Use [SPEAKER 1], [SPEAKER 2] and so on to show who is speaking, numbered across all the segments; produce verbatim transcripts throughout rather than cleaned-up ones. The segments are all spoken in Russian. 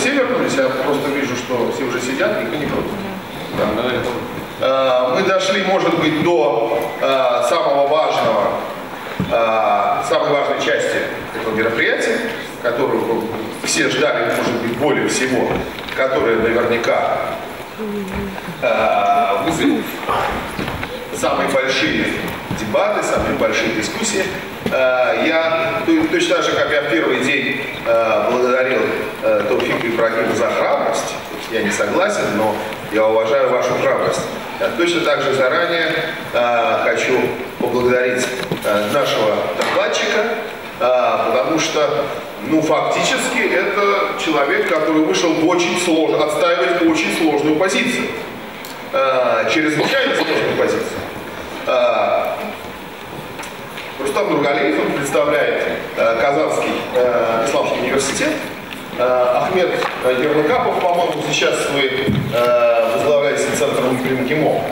[SPEAKER 1] все вернулись, я просто вижу, что все уже сидят, никто не против. Да. Мы дошли, может быть, до самого важного, самой важной части этого мероприятия, которую все ждали, может быть, более всего, которая наверняка вызовет самые большие дебаты, самые большие дискуссии. Я точно так же, как я в первый день благодарил Тауфика Ибрагимова за храбрость, я не согласен, но я уважаю вашу храбрость. Я точно так же заранее хочу поблагодарить нашего докладчика, потому что, ну, фактически это человек, который вышел в очень сложно, отстаивать очень сложную позицию, чрезвычайно сложную позицию. Рустам Нургалиев, он представляет э, Казанский э, исламский университет. Э, Ахмед Ермакапов, по-моему, сейчас вы э, возглавляете Центр МГИМО.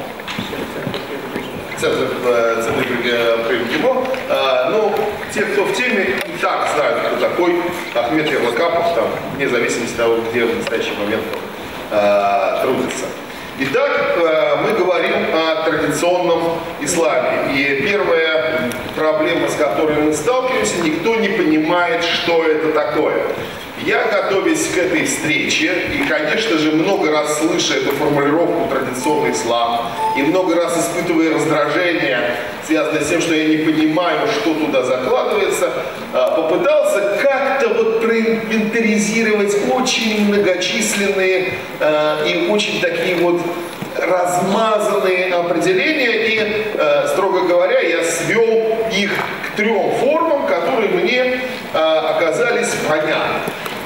[SPEAKER 1] Центр, э, центр МГИМО. Э, ну, те, кто в теме, и так знают, кто такой Ахмед Ермакапов, там, вне зависимости от того, где в настоящий момент э, трудится. Итак, мы говорим о традиционном исламе. И первая проблема, с которой мы сталкиваемся, никто не понимает, что это такое. Я, готовясь к этой встрече, и, конечно же, много раз слыша эту формулировку «традиционный ислам», и много раз испытывая раздражение, связанное с тем, что я не понимаю, что туда закладывается, попытался как-то вот проинвентаризировать очень многочисленные и очень такие вот размазанные определения, и, строго говоря, я свел их к трем формам, которые мне оказались понятны.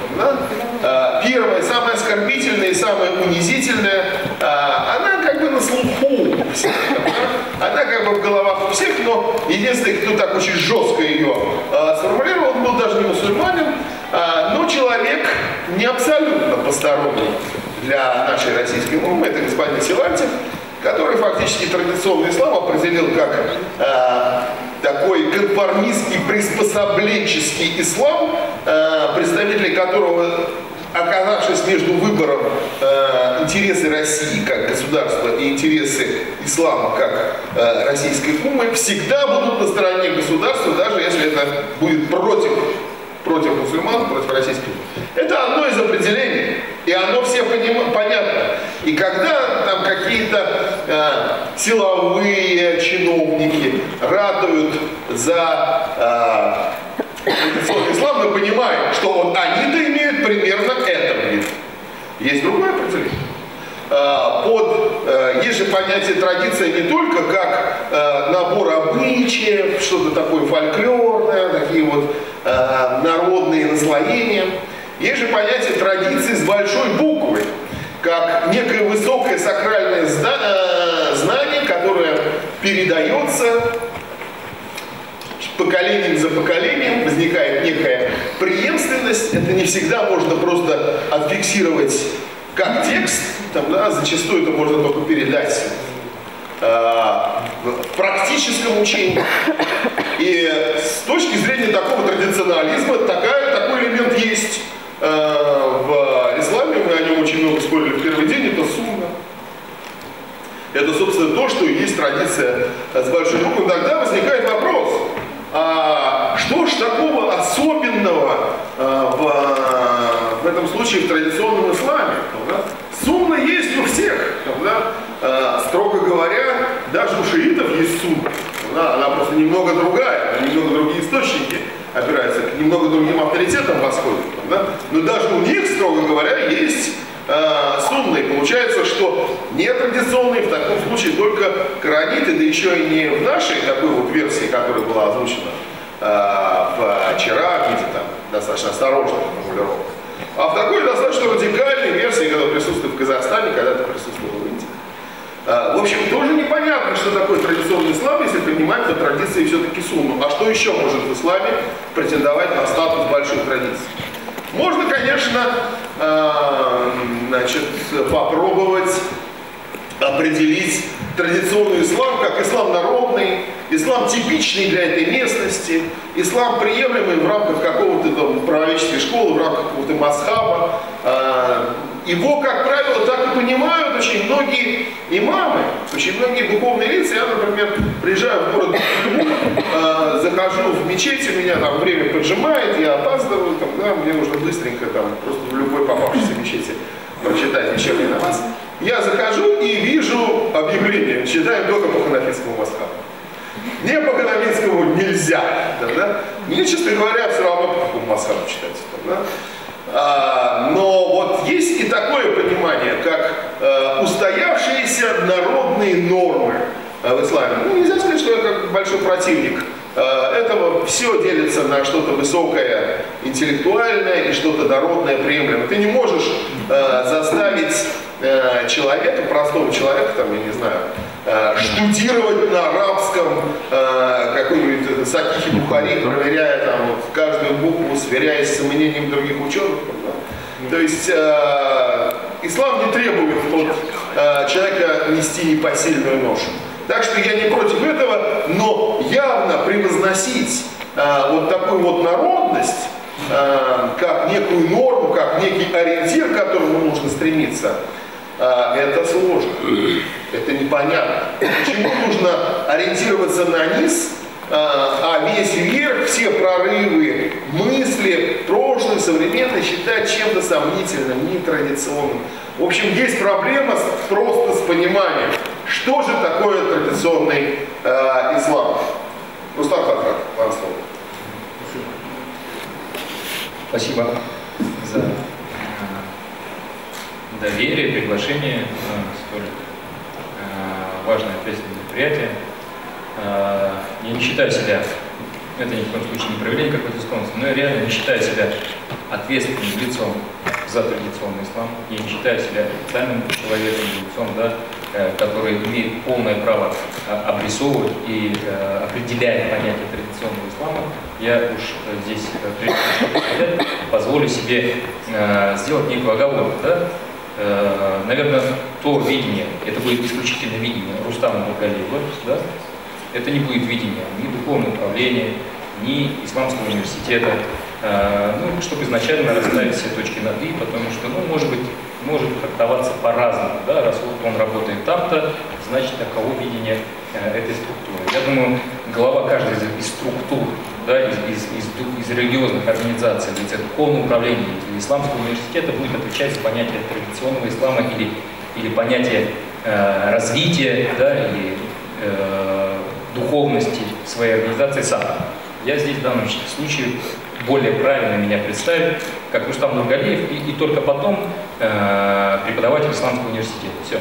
[SPEAKER 1] Первая, самая оскорбительная и самая унизительная, она как бы на слуху у всех, она как бы в головах у всех, но единственный, кто так очень жестко ее сформулировал, он был даже не мусульманин, но человек не абсолютно посторонний для нашей российской умы, это господин Силантьев, который фактически традиционный ислам определил как э, такой конформистский, приспособленческий ислам, э, представители которого, оказавшись между выбором э, интересы России как государства и интересы ислама как э, российской умы, всегда будут на стороне государства, даже если это будет против, против мусульман, против российских. Это одно из определений, и оно всем понятно. И когда там какие-то э, силовые чиновники ратуют за э, традиционный ислам, мы понимаем, что вот они-то имеют примерно это вид. Есть другое определение. Э, под, э, есть же понятие традиция не только как э, набор обычаев, что-то такое фольклорное, такие вот э, народные наслоения. Есть же понятие традиции с большой буквы, как некое высокое сакральное знание, которое передается поколением за поколением, возникает некая преемственность. Это не всегда можно просто отфиксировать как текст, там, да, зачастую это можно только передать э, в практическом учении. И с точки зрения такого традиционализма такая, такой элемент есть. В исламе, мы о нем очень много спорили в первый день, это сунна. Это, собственно, то, что есть традиция с большой буквы. Тогда возникает вопрос, а что ж такого особенного в, в этом случае в традиционном исламе? Да? Сунна есть у всех. Да? Строго говоря, даже у шиитов есть сунна. Да? Она просто немного другая, немного другие источники опирается к немного другим авторитетам восходит. Да? Но даже у них, строго говоря, есть э, сунны. Получается, что нетрадиционные в таком случае только кораниты, да еще и не в нашей такой вот версии, которая была озвучена э, вчера, в виде там достаточно осторожных формулировок, а в такой достаточно радикальной версии, которая присутствует в Казахстане, когда-то присутствовала в Индии. В общем, тоже непонятно, что такое традиционный ислам, если принимать по традиции все-таки сунну. А что еще может в исламе претендовать на статус большой традиции? Можно, конечно, значит, попробовать определить традиционный ислам как ислам народный, ислам типичный для этой местности, ислам приемлемый в рамках какого-то ходит там, в правоведческие школы в рамках какого-то масхаба. Его, как правило, так и понимают очень многие имамы, очень многие духовные лица. Я, например, приезжаю в город, захожу в мечеть, у меня там время поджимает, я опаздываю, там, да, мне нужно быстренько там, просто в любой попавшейся мечети прочитать вечерний намаз. Я захожу и вижу объявление, читаем только по ханафитскому масхабу. Не по ханафитскому нельзя. Да, да? Мне, честно говоря, все равно по какому масхабу читать. Да? А, но вот есть и такое понимание, как а, устоявшиеся народные нормы а, в исламе. Ну, нельзя сказать, что я как большой противник а, этого. Все делится на что-то высокое, интеллектуальное и что-то народное, приемлемое. Ты не можешь а, заставить а, человека, простого человека, там, я не знаю, а, штудировать на арабском а, какой-нибудь Сахих Бухари, проверяя там вот, каждую букву, сверяясь с мнением других ученых. Да? То есть а, ислам не требует от а, человека нести непосильную ношу. Так что я не против этого, но явно превозносить а, вот такую вот народность, а, как некую норму, как некий ориентир, к которому нужно стремиться, а, это сложно, это непонятно. Почему нужно ориентироваться на низ, а, а весь вверх, все прорывы, мысли, прошлое, современное считать чем-то сомнительным, нетрадиционным. В общем, есть проблема с, просто с пониманием, что же такое традиционный э, ислам. Рустам Хатрат, вам слово.
[SPEAKER 2] Спасибо за доверие, приглашение на столь э, важное ответственное мероприятие. Э, я не считаю себя, это ни в коем случае не проявление какой-то склонности, но я реально не считаю себя ответственным лицом за традиционный ислам. Я не считаю себя официальным человеком, лицом, да, который имеет полное право обрисовывать и определять понятие традиционного ислама. Я уж здесь, прежде чем сказать, позволю себе сделать некую оговорку. Да? Наверное, то видение, это будет исключительно видение Рустама Нургалиева, да? Это не будет видение ни духовного управления, ни исламского университета, ну, чтобы изначально расставить все точки над «и», потому что, ну, может быть, может трактоваться по-разному, да, раз вот он работает там-то, значит, таково видение э, этой структуры. Я думаю, глава каждой из, из структур, да, из, из, из, из религиозных организаций, из духовного управления, или исламского университета будет отвечать за понятие традиционного ислама или, или понятие э, развития, да, или э, духовности своей организации сам. Я здесь в данном случае более правильно меня представить, как Рустам Нургалиев, и, и только потом э, преподаватель исламского университета. Все.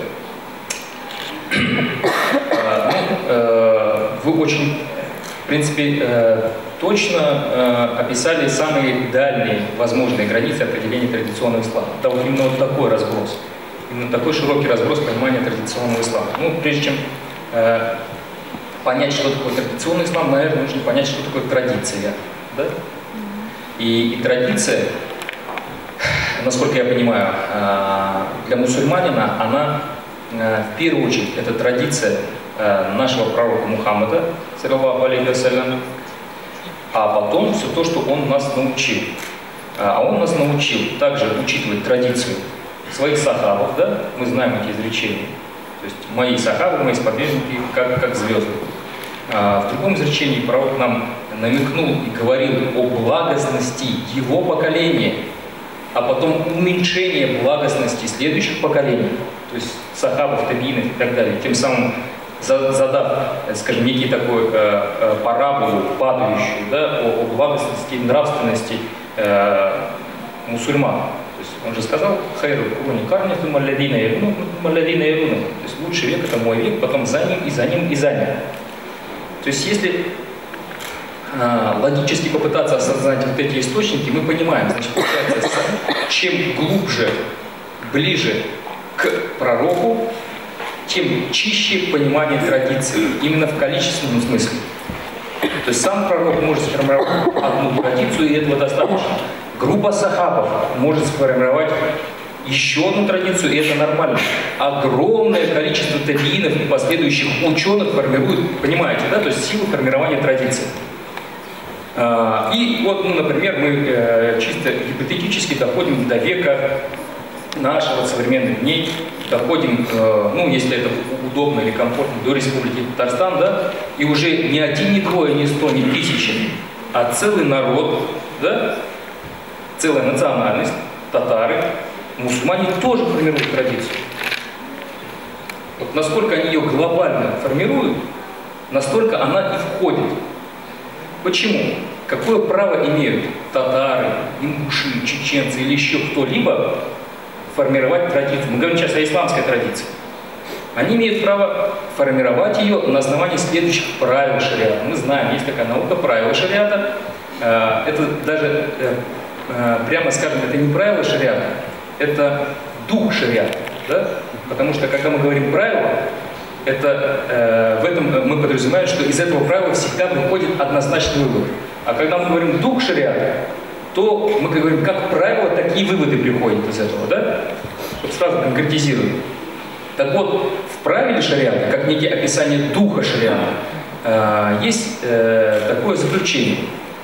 [SPEAKER 2] э, ну, э, вы очень, в принципе, э, точно э, описали самые дальние возможные границы определения традиционного ислама. Да, вот именно вот такой разброс, именно такой широкий разброс понимания традиционного ислама. Ну, прежде чем э, понять, что такое традиционный ислам, наверное, нужно понять, что такое традиция. Да? И, и традиция, насколько я понимаю, для мусульманина, она в первую очередь, это традиция нашего пророка Мухаммада, саллаллаху алейхи ва саллям, а потом все то, что он нас научил. А он нас научил также учитывать традицию своих сахабов, да? Мы знаем эти изречения. То есть мои сахабы, мои сподвижники, как, как звезды. А в другом изречении пророк нам намекнул и говорил о благостности его поколения, а потом уменьшение благостности следующих поколений, то есть сахабов, табиинов и так далее, тем самым задав, скажем, некий такой э, э, параболу падающую, да, о, о благостности и нравственности э, мусульман. То есть он же сказал: «Хайру куруни карни тумма алладина яруна, тумма алладина яруна». То есть лучший век — это мой век, потом за ним, и за ним, и за ним. То есть если э, логически попытаться осознать вот эти источники, мы понимаем, значит, получается, чем глубже, ближе к пророку, тем чище понимание традиции, именно в количественном смысле. То есть сам пророк может сформировать одну традицию, и этого достаточно. Группа сахабов может сформировать еще одну традицию, и это нормально. Огромное количество табиинов и последующих ученых формируют, понимаете, да, то есть силу формирования традиции. И вот, ну, например, мы чисто гипотетически доходим до века нашего, современных дней, доходим, ну, если это удобно или комфортно, до Республики Татарстан, да, и уже не один, не двое, не сто, не тысячи, а целый народ, да, целая национальность, татары, мусульмане тоже формируют традицию. Вот насколько они ее глобально формируют, настолько она и входит. Почему? Какое право имеют татары, ингуши, чеченцы или еще кто-либо формировать традицию? Мы говорим сейчас о исламской традиции. Они имеют право формировать ее на основании следующих правил шариата. Мы знаем, есть такая наука правила шариата. Это даже, прямо скажем, это не правила шариата, это дух шариата. Да? Потому что, когда мы говорим правила, это, в этом мы подразумеваем, что из этого правила всегда выходит однозначный вывод. А когда мы говорим дух шариата, то мы говорим, как правило, такие выводы приходят из этого, да? Вот сразу конкретизируем. Так вот, в правиле шариата, как некие описание духа шариата, есть такое заключение.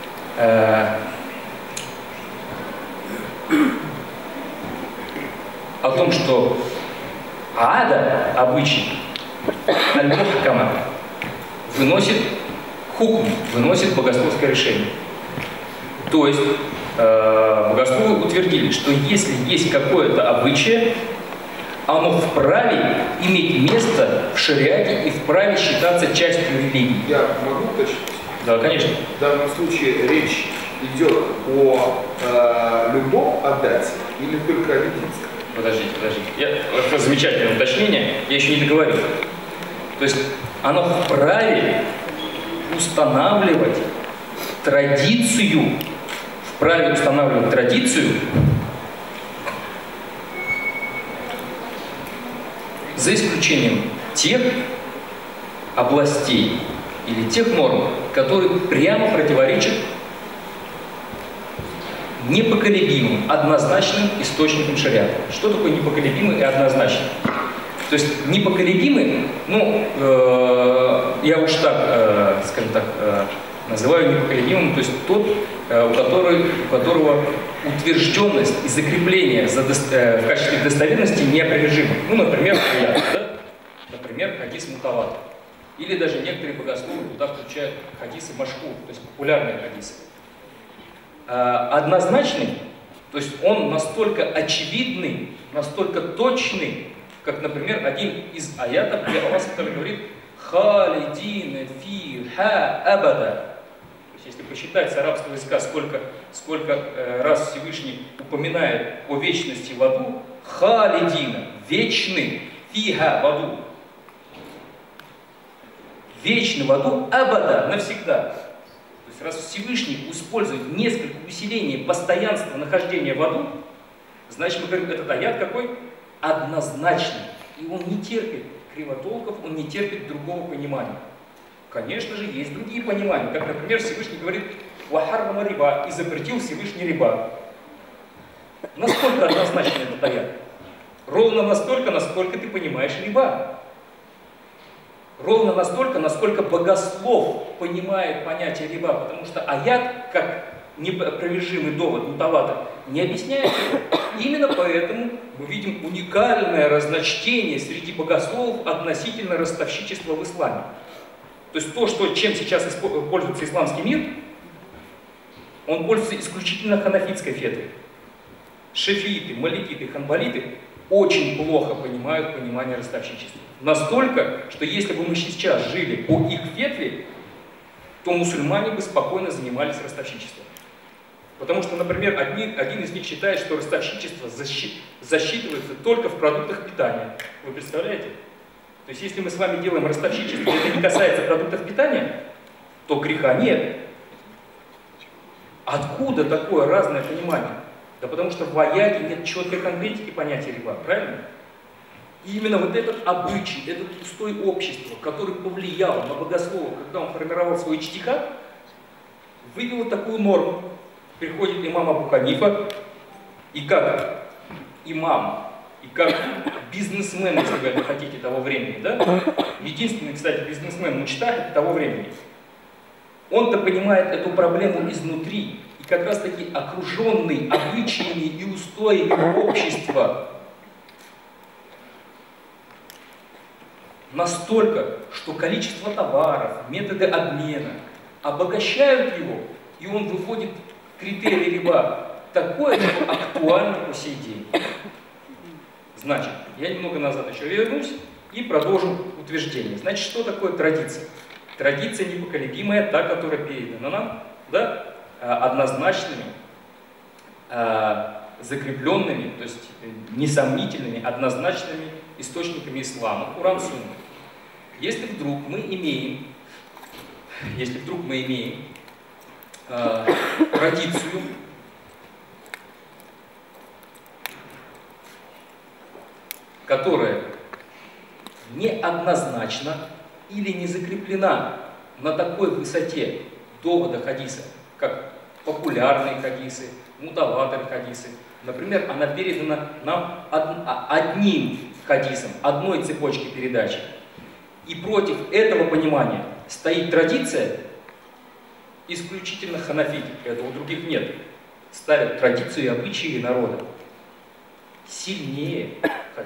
[SPEAKER 2] О том, что ада, обычай, аль-мухкама, выносит хукм, выносит богословское решение. То есть э, богословы утвердили, что если есть какое-то обычае, оно вправе иметь место в шариате и вправе считаться частью религии.
[SPEAKER 1] Я могу уточнить?
[SPEAKER 2] Да, конечно.
[SPEAKER 1] В данном случае речь идет о э, любом отдате или только о религии?
[SPEAKER 2] Подождите, подождите. Я, это замечательное уточнение, я еще не договорил. То есть оно вправе устанавливать традицию, вправе устанавливать традицию за исключением тех областей или тех норм, которые прямо противоречат непоколебимым, однозначным источником шариата. Что такое непоколебимый и однозначный? То есть непоколебимый, ну, э, я уж так, э, скажем так, э, называю непоколебимым, то есть тот, э, у, который, у которого утвержденность и закрепление за, э, в качестве достоверности неопровержимы. Ну, например, да? Например, хадис мутаватир. Или даже некоторые богословы туда включают хадисы машхур, то есть популярные хадисы. Однозначный, то есть он настолько очевидный, настолько точный, как, например, один из аятов, где Аллах говорит «Халидина фиха абада». То есть если посчитать с арабского языка, сколько, сколько раз Всевышний упоминает о вечности в аду, «Халидина» – вечный, «фиха» – в аду. Вечный в аду, абада – навсегда. То есть раз Всевышний использует несколько усилений постоянства нахождения в аду, значит, мы говорим, этот аят какой? Однозначный. И он не терпит кривотолков, он не терпит другого понимания. Конечно же, есть другие понимания. Как, например, Всевышний говорит «Вахаррама риба» и запретил Всевышний риба. Насколько однозначный этот аят? Ровно настолько, насколько ты понимаешь риба. Ровно настолько, насколько богослов понимает понятие риба, потому что аят, как неопровержимый довод мутаватир, не объясняет его. Именно поэтому мы видим уникальное разночтение среди богословов относительно ростовщичества в исламе. То есть то, что, чем сейчас пользуется исламский мир, он пользуется исключительно ханафитской фетрой. Шафииты, маликиты, ханбалиты очень плохо понимают понимание ростовщичества. Настолько, что если бы мы сейчас жили по их ветве, то мусульмане бы спокойно занимались ростовщичеством. Потому что, например, одни, один из них считает, что ростовщичество защи, засчитывается только в продуктах питания. Вы представляете? То есть если мы с вами делаем ростовщичество, и это не касается продуктов питания, то греха нет. Откуда такое разное понимание? Да потому что в аяте нет четкой конкретики понятия риба, правильно? И именно вот этот обычай, этот устой общества, который повлиял на богослова, когда он формировал свой иджтихад, вывел такую норму. Приходит имам Абу Ханифа, и как имам, и как бизнесмен, если вы это хотите, того времени, да? Единственный, кстати, бизнесмен муджтахид того времени. Он-то понимает эту проблему изнутри. И как раз таки окруженный обычаями и устоями общества настолько, что количество товаров, методы обмена обогащают его, и он выходит к критерию риба такое, что актуально по сей день. Значит, я немного назад еще вернусь и продолжу утверждение. Значит, что такое традиция? Традиция непоколебимая, та, которая передана нам, да, однозначными, закрепленными, то есть несомнительными, однозначными источниками ислама, Куран, Сунна. Если вдруг мы имеем, если вдруг мы имеем э, традицию, которая неоднозначна или не закреплена на такой высоте довода хадиса, как популярные хадисы, мутаватор хадисы. Например, она передана нам одним хадисом, одной цепочки передачи. И против этого понимания стоит традиция исключительно ханафитов, этого у других нет. Ставят традицию и обычаи народа сильнее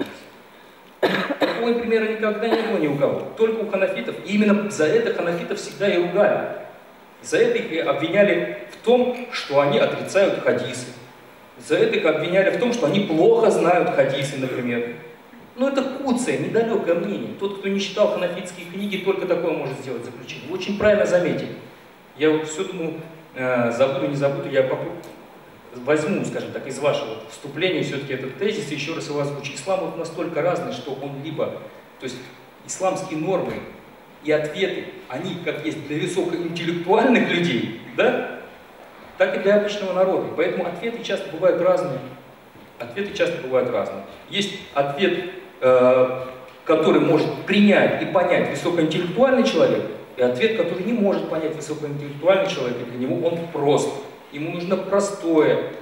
[SPEAKER 2] хадиса. Такого примера никогда не было ни у кого, только у ханафитов. И именно за это ханафитов всегда и ругали. За это их обвиняли в том, что они отрицают хадисы. За это их обвиняли в том, что они плохо знают хадисы, например. Но это куцое, недалекое мнение. Тот, кто не читал ханафитские книги, только такое может сделать заключение. Вы очень правильно заметили. Я вот все думаю, э, забуду, не забуду, я попробую, возьму, скажем так, из вашего вступления все-таки этот тезис и еще раз его озвучу. Ислам вот настолько разный, что он либо, то есть исламские нормы и ответы, они как есть для высокоинтеллектуальных людей, да, так и для обычного народа. Поэтому ответы часто бывают разные. Ответы часто бывают разные. Есть ответ, э, который может принять и понять высокоинтеллектуальный человек, и ответ, который не может понять высокоинтеллектуальный человек, и для него он прост. Ему нужно простое,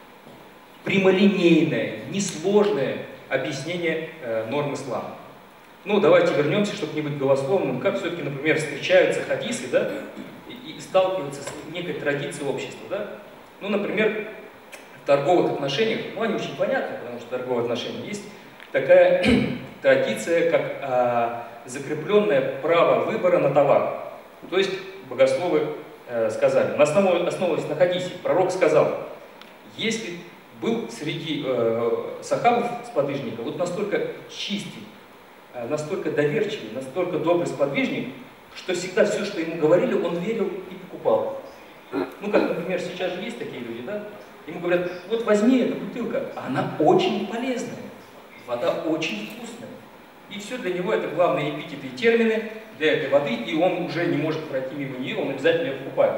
[SPEAKER 2] прямолинейное, несложное объяснение э, норм ислама. Ну, давайте вернемся, чтобы не быть голословным. Как все-таки, например, встречаются хадисы, да, и, и сталкиваются с некой традицией общества, да? Ну, например, в торговых отношениях, ну, они очень понятны, потому что торговые отношения есть такая традиция, как а, закрепленное право выбора на товар. То есть, богословы э, сказали, на основе, основываясь на хадисе, пророк сказал, если был среди э, сахабов сподвижников вот настолько чистый, э, настолько доверчивый, настолько добрый сподвижник, что всегда все, что ему говорили, он верил и покупал. Ну, как, например, сейчас же есть такие люди, да? Ему говорят, вот возьми эту бутылка, она очень полезная, вода очень вкусная. И все для него это главные эпитеты и термины для этой воды, и он уже не может пройти мимо нее, он обязательно ее покупает.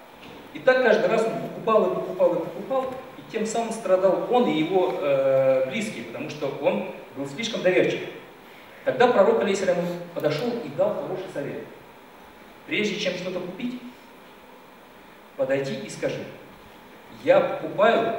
[SPEAKER 2] И так каждый раз он покупал и покупал и покупал, и тем самым страдал он и его э, близкие, потому что он был слишком доверчив. Тогда пророк, алейхиссалям, подошел и дал хороший совет. Прежде чем что-то купить, подойди и скажи, я покупаю,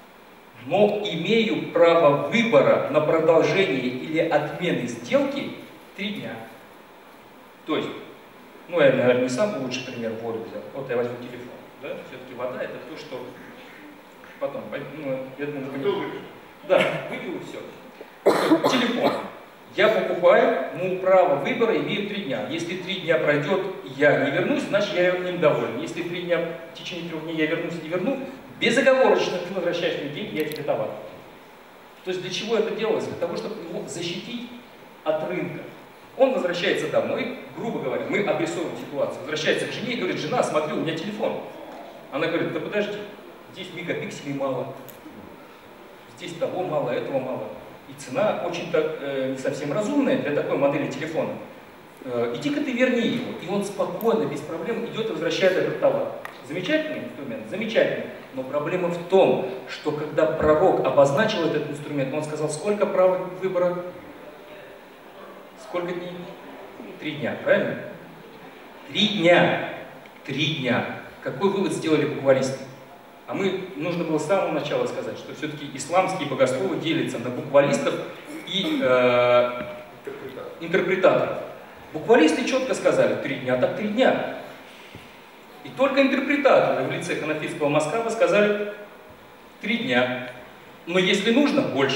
[SPEAKER 2] но имею право выбора на продолжение или отмены сделки три дня. То есть, ну я, наверное, не самый лучший пример воду взял. Вот я возьму телефон. Да? Все-таки вода это то, что потом, ну, я думаю, вы... Да, выпил и все. Телефон. Я покупаю, но право выбора имею три дня. Если три дня пройдет, я не вернусь, значит я им доволен. Если три дня, в течение трех дней я вернусь и верну, безоговорочно ты возвращаешь мне деньги, я тебе товар. То есть для чего это делалось? Для того, чтобы его защитить от рынка. Он возвращается домой, грубо говоря, мы обрисовываем ситуацию. Возвращается к жене и говорит, жена, смотри, у меня телефон. Она говорит, да подожди, здесь мегапикселей мало, здесь того мало, этого мало. И цена очень так, э, не совсем разумная для такой модели телефона. Э, Иди-ка ты верни его. И он спокойно, без проблем идет и возвращает этот товар. Замечательный инструмент? Замечательный. Но проблема в том, что когда пророк обозначил этот инструмент, он сказал, сколько права выбора? Сколько дней? Три дня, правильно? Три дня. Три дня. Какой вывод сделали буквалисты? А мы, нужно было с самого начала сказать, что все-таки исламские богословы делятся на буквалистов и э, интерпретаторов. Буквалисты четко сказали, три дня, так три дня. И только интерпретаторы в лице ханафитского мазхаба сказали три дня. Но если нужно, больше.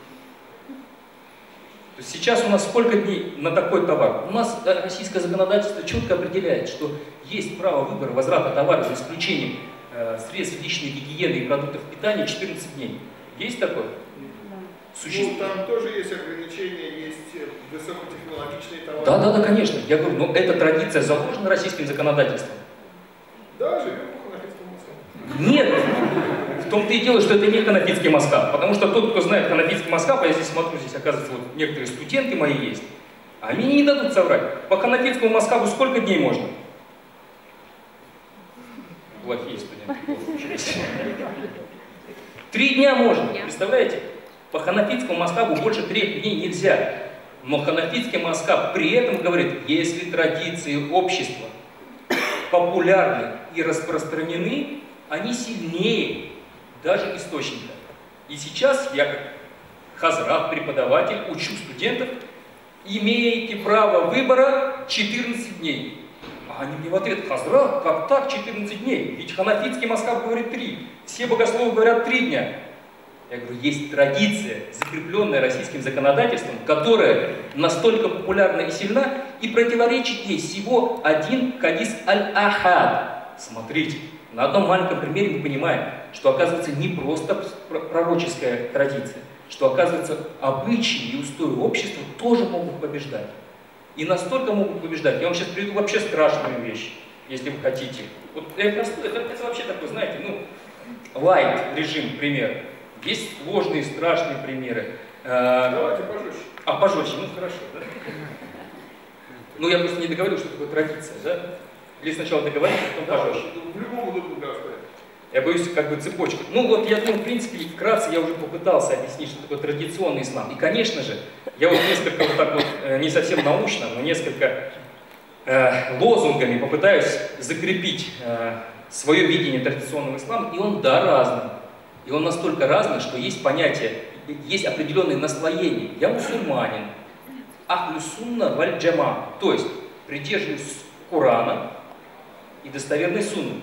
[SPEAKER 2] То есть сейчас у нас сколько дней на такой товар? У нас российское законодательство четко определяет, что есть право выбора возврата товара за исключением э, средств личной гигиены и продуктов питания четырнадцать дней. Есть такое?
[SPEAKER 1] Существует. Ну, там тоже есть ограничения, есть высокотехнологичные товары.
[SPEAKER 2] Да, да, да, конечно. Я говорю, но эта традиция заложена российским законодательством.
[SPEAKER 1] Да, живем по ханафитскому мазхабу.
[SPEAKER 2] Нет! В том-то и дело, что это не ханафитский мазхаб. Потому что тот, кто знает ханафитский мазхаб, а я здесь смотрю, здесь оказывается, вот некоторые студенты мои есть, они не дадут соврать. По ханафитскому мазхабу сколько дней можно? Плохие студенты. Три дня можно, представляете? По ханафитскому мазхабу больше трех дней нельзя. Но ханафитский мазхаб при этом говорит, если традиции общества популярны и распространены, они сильнее даже источника. И сейчас я, как хазрат, преподаватель, учу студентов, имеете право выбора четырнадцать дней. А они мне в ответ, хазрат, как так четырнадцать дней? Ведь ханафитский мазхаб говорит три, все богословы говорят три дня. Я говорю, есть традиция, закрепленная российским законодательством, которая настолько популярна и сильна, и противоречит ей всего один хадис аль-Ахад. Смотрите, на одном маленьком примере мы понимаем, что оказывается не просто пророческая традиция, что оказывается обычаи и устои общества тоже могут побеждать. И настолько могут побеждать. Я вам сейчас приведу вообще страшную вещь, если вы хотите. Вот это, это, это вообще такой, знаете, ну, лайт режим, пример. Есть сложные, страшные примеры.
[SPEAKER 1] Давайте пожестче.
[SPEAKER 2] А, пожестче, ну хорошо, да? Ну, я просто не договорил, что такое традиция, да? Или сначала договорить, а потом пожестче.
[SPEAKER 1] В любом удобном говорить.
[SPEAKER 2] Я боюсь, как бы цепочка. Ну вот, я думаю, в принципе, вкратце я уже попытался объяснить, что такое традиционный ислам. И, конечно же, я вот несколько вот так вот, не совсем научно, но несколько э, лозунгами попытаюсь закрепить э, свое видение традиционного ислама, и он, да, разный. И он настолько разный, что есть понятие, есть определенные наслоения. Я мусульманин, ахлю сунна валь джама, то есть придерживаюсь Корана и достоверной сунны.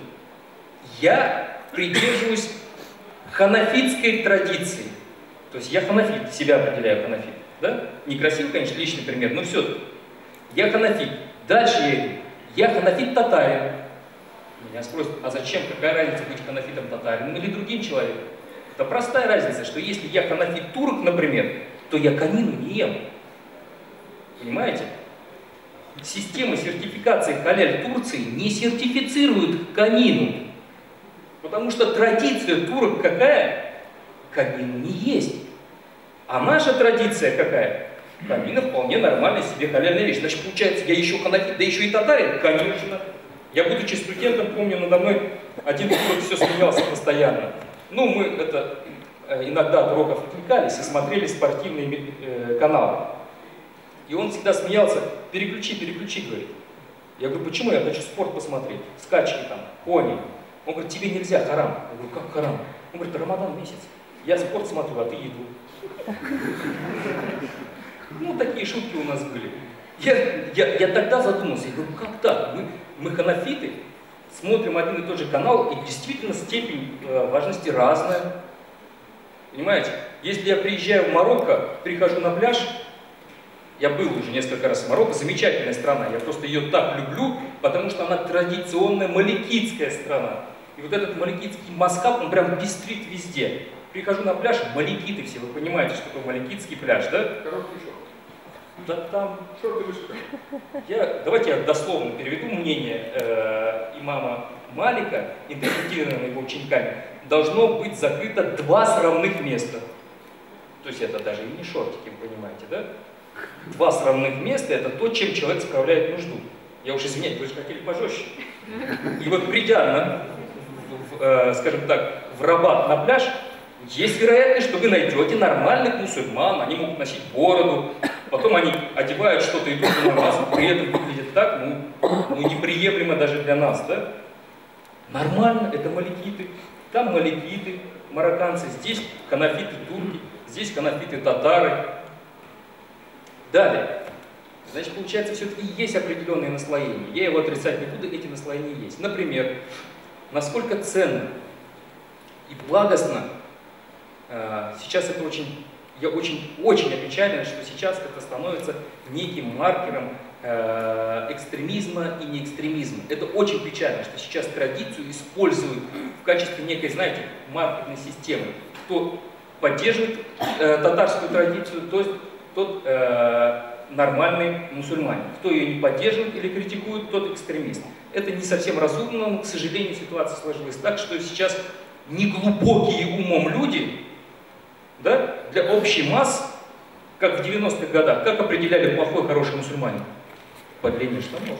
[SPEAKER 2] Я придерживаюсь ханафитской традиции. То есть я ханафит, себя определяю ханафит. Да? Некрасивый, конечно, личный пример, но все-таки. Я ханафит. Дальше я иду. Я ханафит татарин. Меня спросят, а зачем, какая разница быть ханафитом татарином или другим человеком? Это простая разница, что если я ханафит турок, например, то я конину не ем. Понимаете? Система сертификации халяль Турции не сертифицирует конину. Потому что традиция турок какая? Конину не есть. А наша традиция какая? Конина вполне нормальная себе халяльная вещь. Значит, получается, я еще ханафит, да еще и татарин? Конечно. Я, будучи студентом, помню, надо мной один турок все смеялся постоянно. Ну, мы это иногда от уроков отвлекались и смотрели спортивные э, каналы. И он всегда смеялся, переключи, переключи, говорит. Я говорю, почему? Я хочу спорт посмотреть, скачки там, кони. Он говорит, тебе нельзя, харам. Я говорю, как харам? Он говорит, Рамадан месяц. Я спорт смотрю, а ты еду. Ну, такие шутки у нас были. Я, я, я тогда задумался, я говорю, как так? Мы, мы ханафиты, смотрим один и тот же канал, и действительно степень э, важности разная. Понимаете? Если я приезжаю в Марокко, прихожу на пляж, я был уже несколько раз в Марокко, замечательная страна, я просто ее так люблю, потому что она традиционная маликитская страна. И вот этот маликитский мазхаб, он прям пестрит везде. Прихожу на пляж, маликиты все, вы понимаете, что такое маликитский пляж, да?
[SPEAKER 1] Короткий шорт.
[SPEAKER 2] Да там...
[SPEAKER 1] Шорты выше.
[SPEAKER 2] Я, давайте я дословно переведу мнение э, имама Малика, интерпретированное его учениками. Должно быть закрыто два срамных места. То есть это даже и не шортики, вы понимаете, да? Два срамных места — это то, чем человек справляет нужду. Я уж извиняюсь, вы же хотели пожестче. И вот придя, на, в, э, скажем так, в Рабат на пляж, есть вероятность, что вы найдете нормальных мусульман, они могут носить бороду, потом они одевают что-то, идут на нас, при этом выглядит так, ну, ну, неприемлемо даже для нас, да? Нормально, это маликиты, там маликиты, марокканцы, здесь ханафиты турки, здесь ханафиты татары. Далее, Значит, получается, все-таки есть определенные наслоения. Я его отрицать не буду, эти наслоения есть. Например, насколько ценно и благостно, э, сейчас это очень, я очень-очень опечален, что сейчас это становится неким маркером э, экстремизма и неэкстремизма. Это очень печально, что сейчас традицию используют в качестве некой, знаете, маркерной системы. Кто поддерживает э, татарскую традицию, то есть тот э, нормальный мусульманин. Кто ее не поддерживает или критикует, тот экстремист. Это не совсем разумно, но, к сожалению, ситуация сложилась так, что сейчас неглубокие умом люди, да, для общей массы, как в девяностых годах, как определяли плохой, хороший мусульманин? По длине штанов.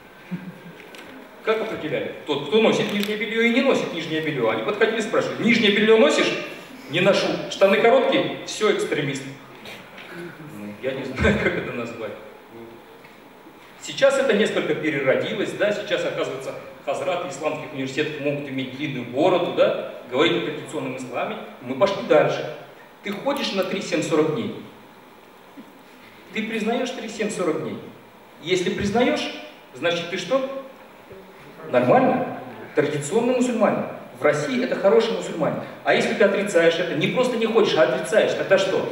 [SPEAKER 2] Как определяли? Тот, кто носит нижнее белье и не носит нижнее белье. Они подходили и спрашивали: нижнее белье носишь? Не ношу. Штаны короткие? Все, экстремист. Я не знаю, как это назвать. Сейчас это несколько переродилось, да, сейчас, оказывается, хазраты исламских университетов могут иметь длинную бороду, да, говорить о традиционном исламе. Мы пошли дальше. Ты ходишь на три семь сорок дней. Ты признаешь три семь сорок дней. Если признаешь, значит ты что? Нормально. Традиционный мусульманин. В России это хороший мусульманин. А если ты отрицаешь это, не просто не ходишь, а отрицаешь, тогда что?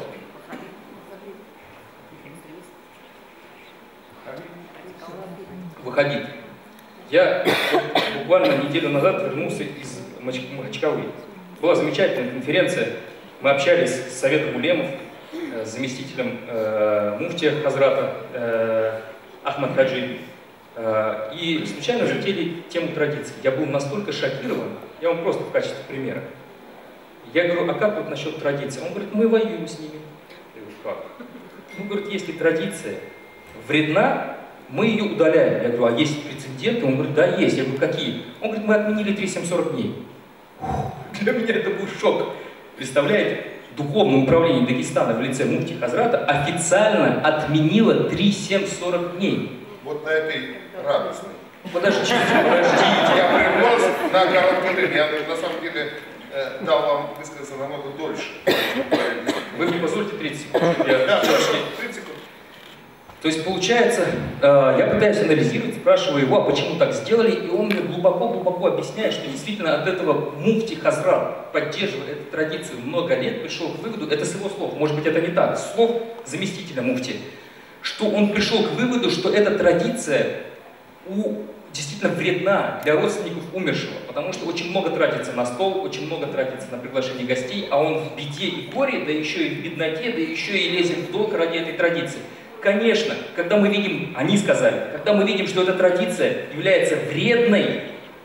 [SPEAKER 2] Выходить. Я буквально неделю назад вернулся из Махачкалы. Была замечательная конференция. Мы общались с Советом улемов, с заместителем э, муфтия Хазрата э, Ахмад Хаджи. Э, и случайно затеяли тему традиций. Я был настолько шокирован, я вам просто в качестве примера. Я говорю: а как вот насчет традиций? Он говорит: мы воюем с ними. Я говорю: как? Он говорит: если традиция вредна, мы ее удаляем. Я говорю: а есть прецеденты? Он говорит: да, есть. Я говорю: какие? Он говорит: мы отменили три семь сорок дней. Для меня это был шок. Представляете? Духовное управление Дагестана в лице муфти Хазрата официально отменило три семь сорок дней.
[SPEAKER 1] Вот на этой радостной.
[SPEAKER 2] Подождите, подождите.
[SPEAKER 1] Я прервался на короткое время. Я на самом деле э, дал вам высказаться намного дольше.
[SPEAKER 2] Вы мне позвольте тридцать секунд. Я...
[SPEAKER 1] Да, тридцать секунд.
[SPEAKER 2] То есть получается, э, я пытаюсь анализировать, спрашиваю его, а почему так сделали, и он мне глубоко-глубоко объясняет, что действительно от этого муфти Хазрат, поддерживая эту традицию много лет, пришел к выводу, это с его слов, может быть это не так, с слов заместителя муфти, что он пришел к выводу, что эта традиция у, действительно вредна для родственников умершего, потому что очень много тратится на стол, очень много тратится на приглашение гостей, а он в беде и горе, да еще и в бедноте, да еще и лезет в долг ради этой традиции. Конечно, когда мы видим, они сказали, когда мы видим, что эта традиция является вредной,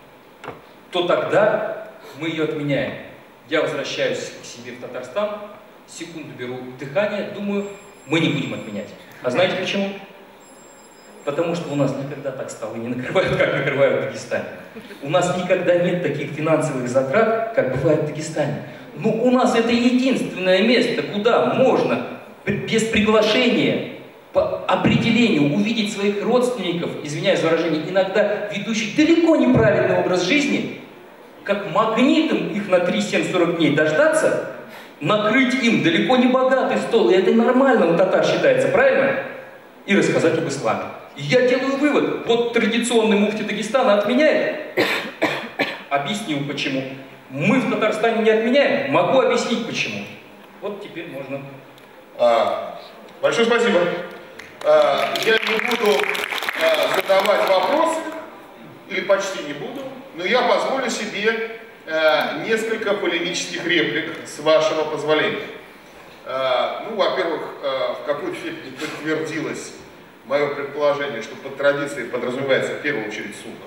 [SPEAKER 2] то тогда мы ее отменяем. Я возвращаюсь к себе в Татарстан, секунду беру дыхание, думаю, мы не будем отменять. А знаете почему? Потому что у нас никогда так столы не накрывают, как накрывают в Дагестане. У нас никогда нет таких финансовых затрат, как бывает в Дагестане. Но у нас это единственное место, куда можно без приглашения, по определению увидеть своих родственников, извиняюсь за выражение, иногда ведущих далеко неправильный образ жизни, как магнитом их на три семь сорок дней дождаться, накрыть им далеко не богатый стол, и это нормально у татар считается, правильно? И рассказать об исламе. И я делаю вывод, вот традиционный муфти Дагестана отменяет, объяснил почему. Мы в Татарстане не отменяем, могу объяснить почему. Вот теперь можно.
[SPEAKER 1] А, большое спасибо. А, я не буду а, задавать вопросы, или почти не буду, но я позволю себе а, несколько полемических реплик, с вашего позволения. А, ну, во-первых, а, в какой-то степени подтвердилось мое предположение, что под традицией подразумевается в первую очередь сунна.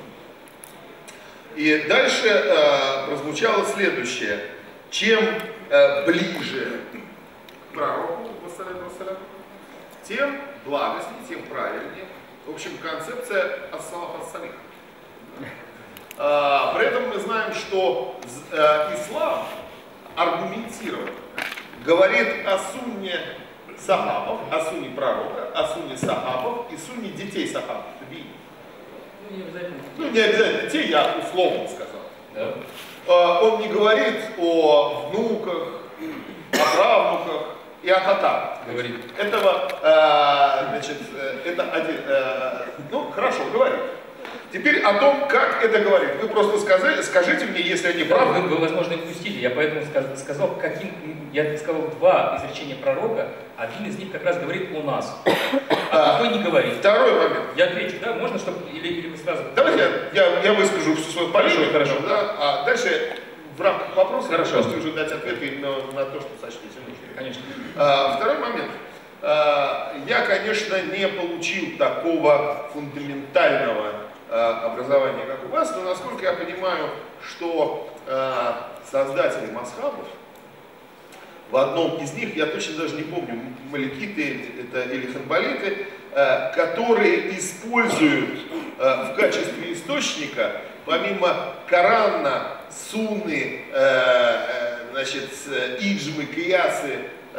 [SPEAKER 1] И дальше а, прозвучало следующее. Чем а, ближе к пророку, тем благостнее, тем правильнее. В общем, концепция ас-салаф ас-салих. А, при этом мы знаем, что а, ислам аргументированно говорит о сунне сахабов, о сунне пророка, о сунне сахабов и сунне детей сахабов.
[SPEAKER 2] Ну, не обязательно.
[SPEAKER 1] Ну, не обязательно детей, я условно сказал.
[SPEAKER 2] Да.
[SPEAKER 1] А, он не говорит о внуках, о правнуках и о татар.
[SPEAKER 2] Говорит.
[SPEAKER 1] Этого, э, значит, это один, э, ну, хорошо, говорит. Теперь о том, как это говорит. Вы просто сказали, скажите мне, если они
[SPEAKER 2] Да,
[SPEAKER 1] правы.
[SPEAKER 2] вы, вы, возможно, упустили. Я поэтому сказал, сказал, каким, я сказал два изречения пророка, один из них как раз говорит о нас, а другой не говорит.
[SPEAKER 1] Второй момент.
[SPEAKER 2] Я отвечу, да? Можно, чтобы или, или вы сразу?
[SPEAKER 1] Давайте я, я выскажу всю свою полемику,
[SPEAKER 2] Хорошо, хорошо.
[SPEAKER 1] да, а дальше в рамках вопроса
[SPEAKER 2] Хорошо.
[SPEAKER 1] вы можете уже дать ответы именно на то, что сочтете нужным.
[SPEAKER 2] Конечно.
[SPEAKER 1] А, второй момент. А, я, конечно, не получил такого фундаментального а, образования, как у вас, но насколько я понимаю, что а, создатели масхабов, в одном из них, я точно даже не помню, маликиты это или ханбалиты, а, которые используют а, в качестве источника, помимо Корана, Сунны, а, значит, иджмы, киясы,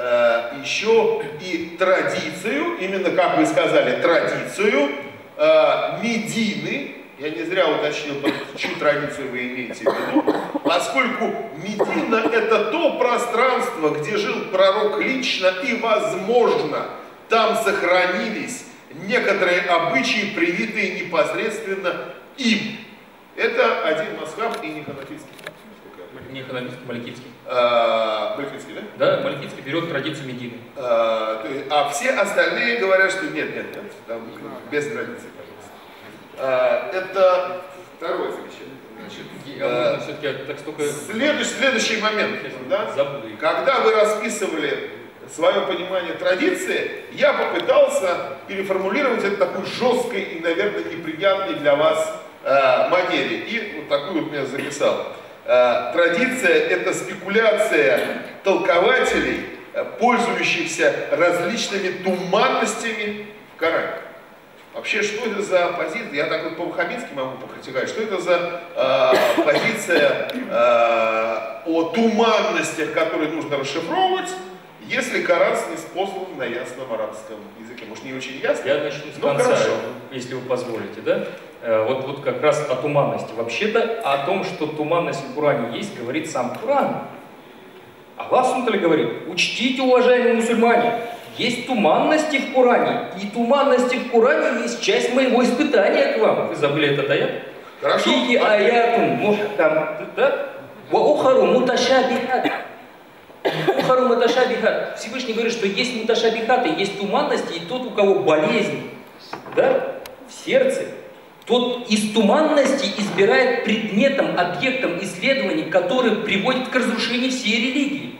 [SPEAKER 1] еще и традицию, именно как вы сказали, традицию э, Медины, я не зря уточнил, чью традицию вы имеете в виду, поскольку Медина это то пространство, где жил пророк лично, и возможно там сохранились некоторые обычаи, привитые непосредственно им. Это один масхаб и не ханафитский.
[SPEAKER 2] Не ханафитский, маликитский.
[SPEAKER 1] А, маликитский, да?
[SPEAKER 2] Да, маликитский берет традицию Медины.
[SPEAKER 1] А, то есть, а все остальные говорят, что нет, нет, нет, там без традиции, пожалуйста. А, это второе замечание. Значит,
[SPEAKER 2] Я,
[SPEAKER 1] а,
[SPEAKER 2] все-таки так столько...
[SPEAKER 1] следующий, следующий момент, да?
[SPEAKER 2] Забуду.
[SPEAKER 1] Когда вы расписывали свое понимание традиции, я попытался переформулировать это такой жесткой и, наверное, неприятной для вас а, манере. И вот такую вот я записал. Традиция – это спекуляция толкователей, пользующихся различными туманностями в Коране. Вообще, что это за позиция? Я так вот по-ваххабитски могу покритиковать. Что это за э, позиция э, о туманностях, которые нужно расшифровывать, если Коран ниспослан на ясном арабском языке? Может, не очень ясно?
[SPEAKER 2] Я начну с
[SPEAKER 1] ну,
[SPEAKER 2] конца,
[SPEAKER 1] хорошо.
[SPEAKER 2] если вы позволите, да? Вот, вот как раз о туманности. Вообще-то о том, что туманность в Коране есть, говорит сам Коран. Аллах Субтитры говорит: учтите, уважаемые мусульмане, есть туманности в Коране, и туманности в Коране есть часть моего испытания к вам. Вы забыли этот аят?
[SPEAKER 1] Хорошо.
[SPEAKER 2] Фиги аятун мухкам, да? Ва ухару муташабихат. Ухару муташабихат. Всевышний говорит, что есть муташабихаты, есть туманности, и тот, у кого болезнь, да, в сердце, тот из туманности избирает предметом, объектом исследований, который приводит к разрушению всей религии.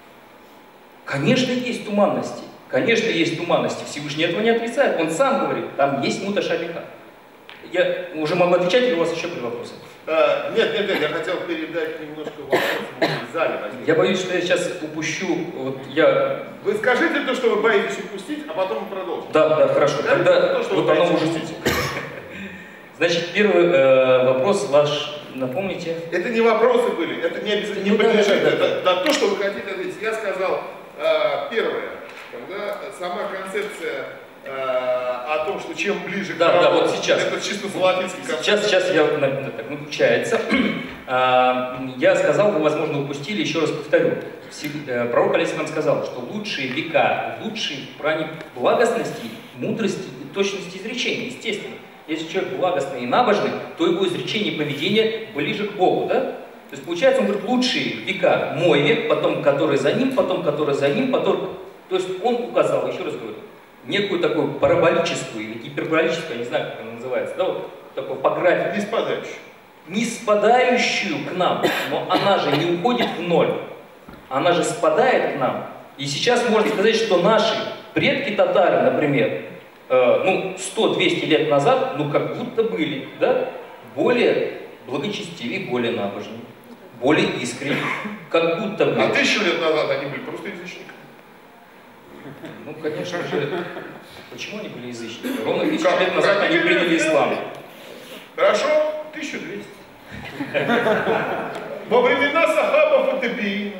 [SPEAKER 2] Конечно, есть туманности. Конечно, есть туманности. Всевышний этого не отрицает. Он сам говорит, там есть муташабиха. Я уже могу отвечать, или у вас еще были вопросы?
[SPEAKER 1] А, нет, нет, нет, я хотел передать немножко вопросов в зале. Возник.
[SPEAKER 2] Я боюсь, что я сейчас упущу. Вот я...
[SPEAKER 1] Вы скажите то, что вы боитесь упустить, а потом мы продолжим.
[SPEAKER 2] Да, да, хорошо.
[SPEAKER 1] Да,
[SPEAKER 2] Тогда
[SPEAKER 1] то, что
[SPEAKER 2] вот
[SPEAKER 1] вы
[SPEAKER 2] оно
[SPEAKER 1] боитесь
[SPEAKER 2] уже...
[SPEAKER 1] упустить.
[SPEAKER 2] Значит, первый э, вопрос ваш, напомните.
[SPEAKER 1] Это не вопросы были, это не обязательно, не
[SPEAKER 2] Ну, да,
[SPEAKER 1] подлежит.
[SPEAKER 2] да, да,
[SPEAKER 1] Это на то, что вы хотите ответить. Я сказал, э, первое, когда сама концепция э, о том, что чем ближе
[SPEAKER 2] Да,
[SPEAKER 1] к
[SPEAKER 2] да,
[SPEAKER 1] праву,
[SPEAKER 2] вот сейчас.
[SPEAKER 1] это чисто салафитский концепт.
[SPEAKER 2] Сейчас, сейчас я так наключается. Я сказал, вы, возможно, упустили, еще раз повторю. Пророк алейхиссалям сказал, что лучшие века, лучшие в плане благостности, мудрости и точности изречения, естественно. Если человек благостный и набожный, то его изречение и поведение ближе к Богу, да? То есть получается, он говорит, лучшие века мой век, потом который за ним, потом который за ним, потом... То есть он указал, еще раз говорю, некую такую параболическую или гиперболическую, я не знаю, как она называется, да, вот такую по графику.
[SPEAKER 1] Не спадающий.
[SPEAKER 2] Не спадающую к нам, но она же не уходит в ноль. Она же спадает к нам. И сейчас можно сказать, что наши предки татары, например, э, ну, сто-двести лет назад, ну, как будто были, да, более благочестивее, более набожнее, более искренне, как будто были.
[SPEAKER 1] А тысячу лет назад они были просто язычниками.
[SPEAKER 2] Ну, конечно же, почему они были язычниками? Ровно тысячу
[SPEAKER 1] Как?
[SPEAKER 2] лет назад
[SPEAKER 1] Как?
[SPEAKER 2] они приняли ислам.
[SPEAKER 1] Хорошо? тысяча двести. Во времена сахабов и табиина.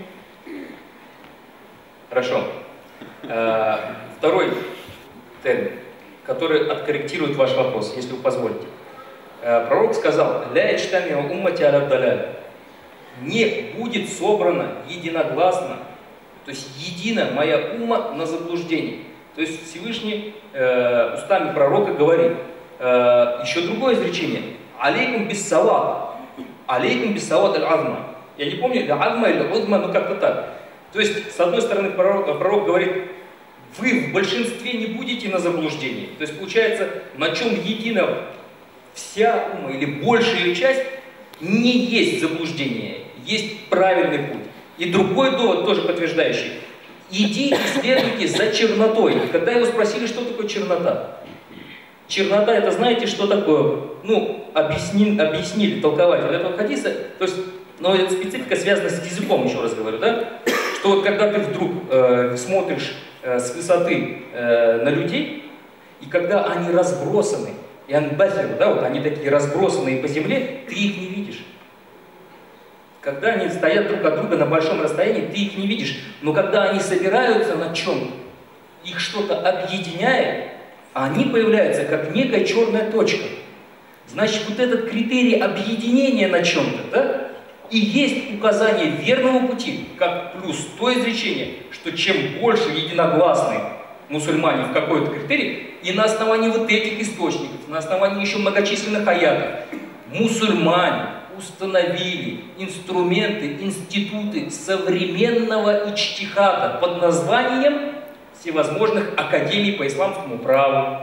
[SPEAKER 2] Хорошо. Второй термин, который откорректирует ваш вопрос, если вы позволите. Пророк сказал: «Ля ичтами уммати аля даляль». Не будет собрано единогласно То есть едина моя умма на заблуждении. То есть Всевышний э, устами пророка говорит. Э, еще другое изречение. Алейкум биссават. Алейкум биссават аль-азма. Я не помню, аль-азма или узма, но как-то так. То есть, с одной стороны, пророк, пророк говорит, вы в большинстве не будете на заблуждении. То есть, получается, на чем едина вся умма или большая ее часть, не есть заблуждение, есть правильный путь. И другой довод, тоже подтверждающий. Иди и следуйте за чернотой. Когда его спросили, что такое чернота. Чернота, это знаете, что такое? Ну, объясни, объяснили толкователь этого хадиса. То есть, но эта специфика связана с языком, еще раз говорю, да? Что вот когда ты вдруг э, смотришь э, с высоты э, на людей, и когда они разбросаны, и анбасеры, да, вот они такие разбросанные по земле, ты их не видишь. Когда они стоят друг от друга на большом расстоянии, ты их не видишь. Но когда они собираются на чем-то, их что-то объединяет, они появляются как некая черная точка. Значит, вот этот критерий объединения на чем-то, да, и есть указание верного пути, как плюс то изречение, что чем больше единогласны мусульмане в какой-то критерий, и на основании вот этих источников, на основании еще многочисленных аятов, мусульмане установили инструменты, институты современного ичтихада под названием всевозможных академий по исламскому праву,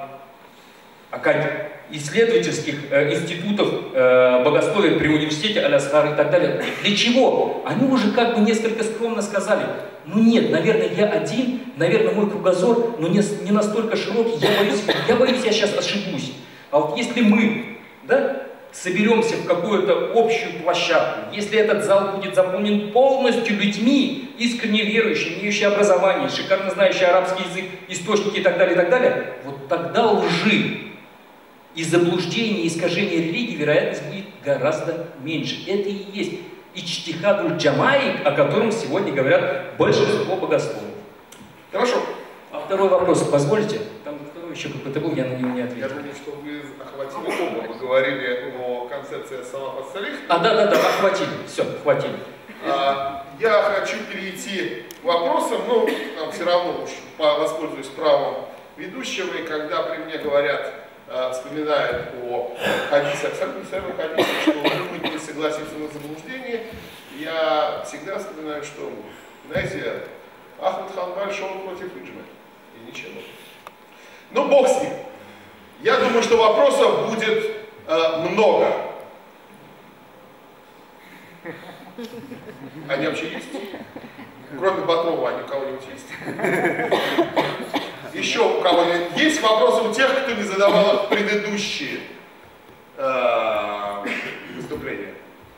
[SPEAKER 2] исследовательских э, институтов э, богословия при университете Аль-Азхар и так далее. Для чего? Они уже как бы несколько скромно сказали, ну нет, наверное, я один, наверное, мой кругозор, но не, не настолько широкий, я боюсь, я боюсь, я сейчас ошибусь. А вот если мы, да, соберемся в какую-то общую площадку, если этот зал будет заполнен полностью людьми, искренне верующими, имеющими образование, шикарно знающие арабский язык, источники и так далее, и так далее, вот тогда лжи и заблуждения, и искажения религии, вероятность будет гораздо меньше. Это и есть ичтихадуль джамаи, о котором сегодня говорят большинство богословов.
[SPEAKER 1] Хорошо.
[SPEAKER 2] А второй вопрос, позвольте? Там второй еще какой-то был, я на него не ответил.
[SPEAKER 1] Я думаю, что вы охватили оба. Вы говорили о концепции салаф ас-салих.
[SPEAKER 2] А, да-да-да, охватили. Все, хватили.
[SPEAKER 1] А, я хочу перейти к вопросам, но там все равно уж воспользуюсь правом ведущего, и когда при мне говорят, вспоминают о хадисе, абсолютно совершенно хадисе, что вы не согласиться на заблуждение, я всегда вспоминаю, что, знаете, Ахмад Ханбаль шел против Иджмы, и ничего. Ну, бог с ним. Я думаю, что вопросов будет э, много. Они вообще есть? Кроме Батрова, они у кого-нибудь есть? Еще у кого-нибудь есть вопросы у тех, кто не задавал предыдущие э, выступления?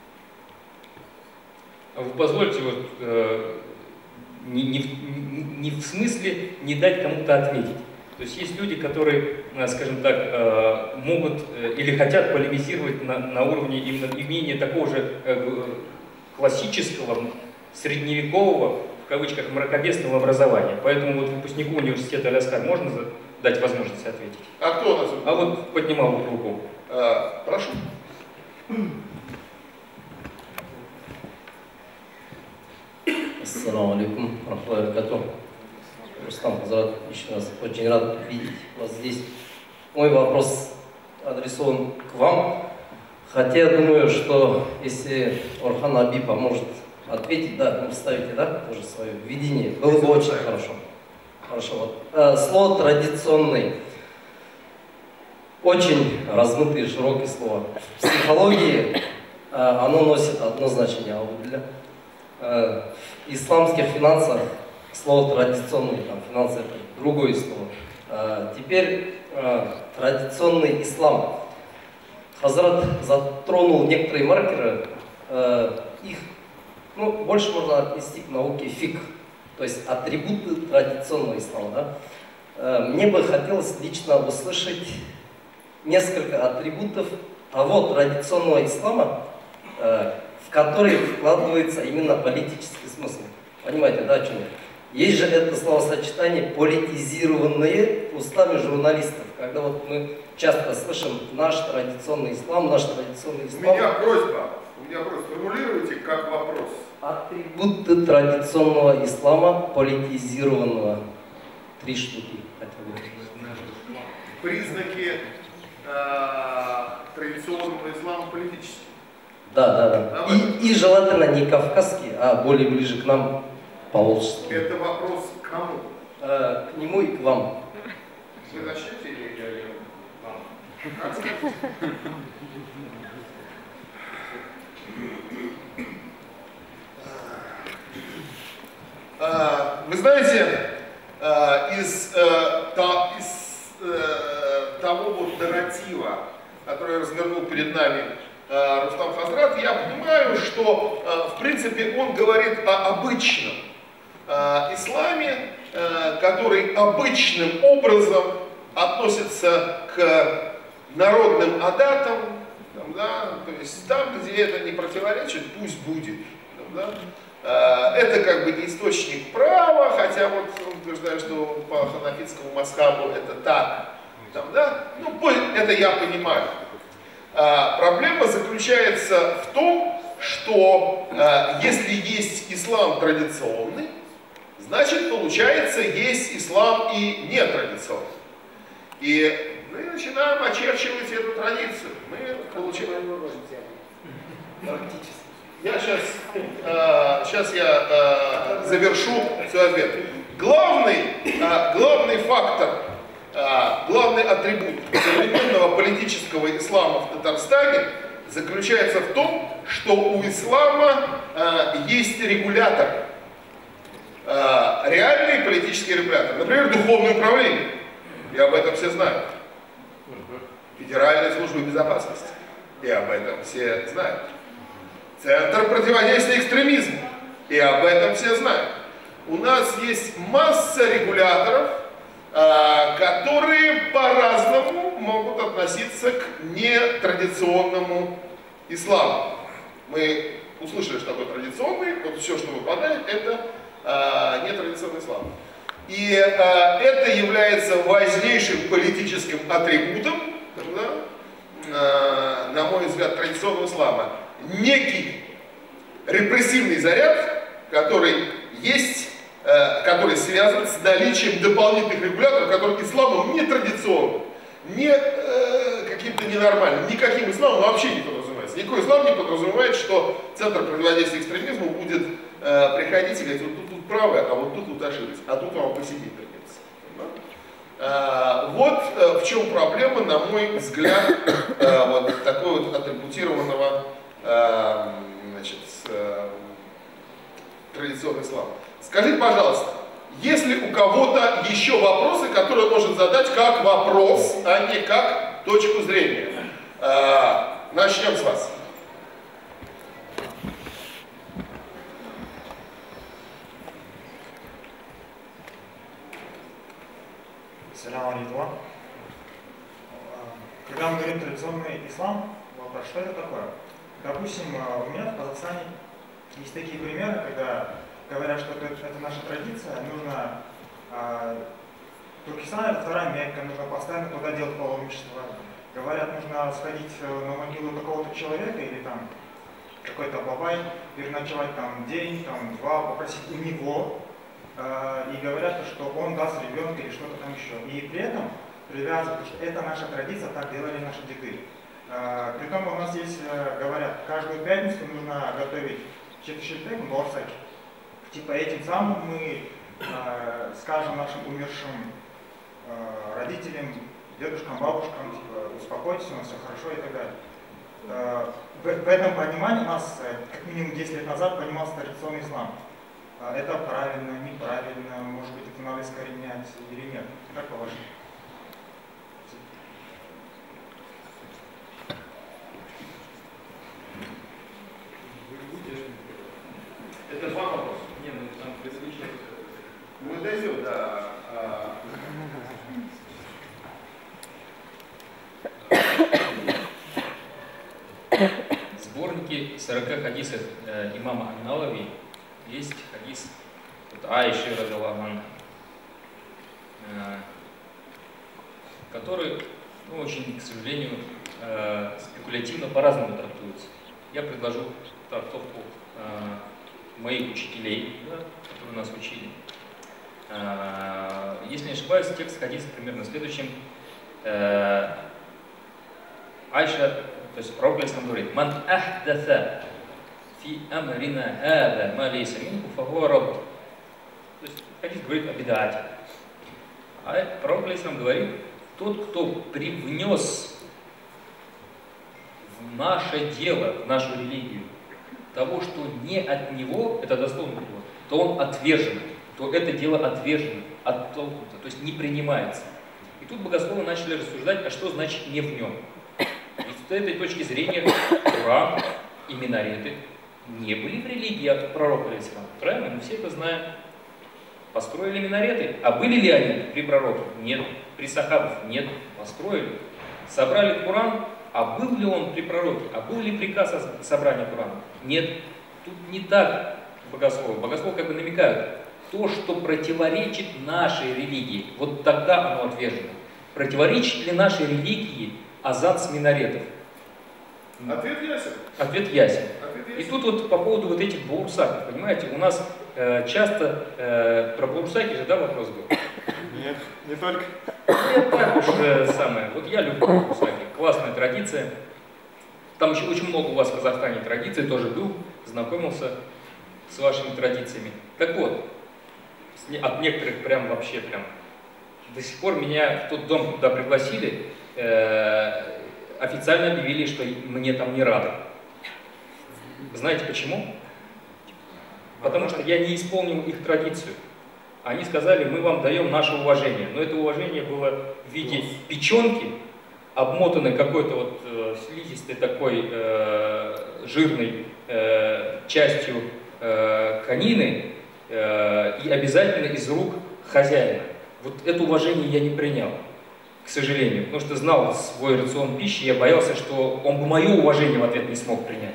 [SPEAKER 2] А вы позвольте, вот, э, не, не, не в смысле не дать кому-то ответить. То есть есть люди, которые, скажем так, э, могут э, или хотят полемизировать на, на уровне именно имения такого же э, классического, средневекового, в кавычках, мракобесного образования. Поэтому вот выпускнику университета Аль-Азхар можно дать возможность ответить?
[SPEAKER 1] А кто у нас?
[SPEAKER 2] А вот поднимал руку.
[SPEAKER 1] А, прошу.
[SPEAKER 3] Ассаламу алейкум, рахматуллахи ва баракатуху. Рустам Хазрат, еще раз очень рад видеть вас здесь. Мой вопрос адресован к вам. Хотя я думаю, что если Орхан Аби поможет ответить, да, вы вставите, да, тоже свое видение, было бы очень хорошо. Хорошо. Вот. Э, слово традиционный. Очень размытые, широкие слова. В психологии э, оно носит одно значение, а вот для э, в исламских финансах слово традиционный, там, финансы это другое слово. Э, теперь э, традиционный ислам. Хазрат затронул некоторые маркеры, э, их ну, больше можно отнести к науке фикх, то есть атрибуты традиционного ислама. Да? Э, мне бы хотелось лично услышать несколько атрибутов того традиционного ислама, э, в который вкладывается именно политический смысл. Понимаете, да, о чем я? Есть же это словосочетание политизированные устами журналистов, когда вот мы часто слышим наш традиционный ислам, наш традиционный ислам.
[SPEAKER 1] У меня просьба, У меня просто формулируйте как вопрос.
[SPEAKER 3] Атрибуты традиционного ислама, политизированного. Три штуки.
[SPEAKER 1] Признаки э, традиционного ислама политические.
[SPEAKER 3] Да, да, да. И, и желательно не кавказский, а более ближе к нам, поволжский.
[SPEAKER 1] Это вопрос к кому?
[SPEAKER 3] Э, к нему и к вам.
[SPEAKER 1] Вы начнете или я вам? Как скажете? Вы знаете, из, из того вот нарратива, который развернул перед нами Рустам Хазрат, я понимаю, что в принципе он говорит о обычном исламе, который обычным образом относится к народным адатам, там, да, то есть там, где это не противоречит, пусть будет. Там, да. Это как бы не источник права, хотя вот он утверждает, что по ханафитскому мазхабу это так. Там, да? Ну, это я понимаю. А, проблема заключается в том, что а, если есть ислам традиционный, значит, получается, есть ислам и нетрадиционный. И мы начинаем очерчивать эту традицию. Мы получаем... Практически. Я сейчас, э, сейчас я э, завершу свой ответ. Главный, э, главный фактор, э, главный атрибут современного политического ислама в Татарстане заключается в том, что у ислама э, есть регулятор, э, реальный политический регулятор, например, духовное управление, и об этом все знают, Федеральная служба безопасности, и об этом все знают. Центр противодействия экстремизму. И об этом все знают. У нас есть масса регуляторов, которые по-разному могут относиться к нетрадиционному исламу. Мы услышали, что такое традиционный, вот все, что выпадает, это нетрадиционный ислам. И это является важнейшим политическим атрибутом, да, на мой взгляд, традиционного ислама. Некий репрессивный заряд, который есть, э, который связан с наличием дополнительных регуляторов, которые исламом не традиционным, не э, каким-то ненормальным, никаким исламом вообще не подразумевается. Никакой ислам не подразумевает, что Центр противодействия экстремизму будет э, приходить и говорить, вот тут, тут правы, а вот тут вот ошиблись, а тут вам посидеть придется. Э, вот э, в чем проблема, на мой взгляд, э, вот такой вот атрибутированного значит, традиционный ислам. Скажите, пожалуйста, есть ли у кого-то еще вопросы, которые он может задать как вопрос, а не как точку зрения? Начнем с вас.
[SPEAKER 4] Салям алейкум. Когда мы говорим традиционный ислам, вопрос, что это такое? Допустим, у меня в Казахстане есть такие примеры, когда говорят, что это, это наша традиция, нужно э, Туркестан это вторая Мекка, нужно постоянно туда делать паломничество. Говорят, нужно сходить на могилу какого-то человека или там какой-то бабай, переночевать там день, там два, попросить у него, э, и говорят, что он даст ребенка или что-то там еще. И при этом привязывают, что это наша традиция, так делали наши деды. Притом у нас здесь говорят, каждую пятницу нужно готовить четыре борсаки. Типа этим самым мы э, скажем нашим умершим э, родителям, дедушкам, бабушкам, типа, успокойтесь, у нас все хорошо и так далее. Э, в, в этом понимании у нас, как минимум десять лет назад, понимался традиционный ислам. Э, это правильно, неправильно, может быть, это надо искоренять или нет. Как по-вашему?
[SPEAKER 1] Это два вопроса.
[SPEAKER 2] Не, ну там предыдущий.
[SPEAKER 1] Мы дойдем до... А...
[SPEAKER 2] В сборнике сорока хадисов э, имама Ан-Навави есть хадис вот, Аиши радхиаллаху анха, э, который, ну, очень, к сожалению, э, спекулятивно по-разному трактуется. я предложу трактовку э, моих учителей, да, которые нас учили. Э, если не ошибаюсь, текст хадиса примерно в следующем. Э, Айша, то есть пророк Ислам говорит: «Ман ахдатha фи амрина хада ма лейса минху фахуа рад». То есть хадис говорит о бид'ате. А пророк Ислам говорит: тот, кто привнес в наше дело, в нашу религию, того, что не от него, это дословно перевод, то он отвержен, то это дело отвержено, оттолкнуто, то есть не принимается. И тут богословы начали рассуждать, а что значит не в нем. Ведь с этой точки зрения Коран и минареты не были в религии пророка ислама. Правильно? Мы все это знаем. Построили минареты. А были ли они при пророке? Нет. При сахабах? Нет. Построили. Собрали Коран. А был ли он при пророке? А был ли приказ о собрании Корана? Нет. Тут не так богословы. Богословы как бы намекают. То, что противоречит нашей религии, вот тогда оно отвержено. Противоречит ли нашей религии азан с минаретов?
[SPEAKER 1] Ответ ясен.
[SPEAKER 2] Ответ ясен.
[SPEAKER 1] Ответ ясен.
[SPEAKER 2] И тут вот по поводу вот этих баурсаков, понимаете, у нас э, часто э, про баурсаки же, да, вопрос был?
[SPEAKER 4] Нет, не только.
[SPEAKER 2] Нет, так уж э, самое. Вот я люблю баурсаки, классная традиция. Там еще очень много у вас в Казахстане традиций, тоже был, знакомился с вашими традициями. Так вот, от некоторых прям вообще прям до сих пор меня в тот дом, куда пригласили, э, официально объявили, что мне там не рады. Знаете почему? Потому что я не исполнил их традицию. Они сказали: мы вам даем наше уважение. Но это уважение было в виде печенки, обмотанной какой-то вот э, слизистой такой э, жирной э, частью э, конины э, и обязательно из рук хозяина. Вот это уважение я не принял, к сожалению, потому что знал свой рацион пищи, я боялся, что он бы мое уважение в ответ не смог принять.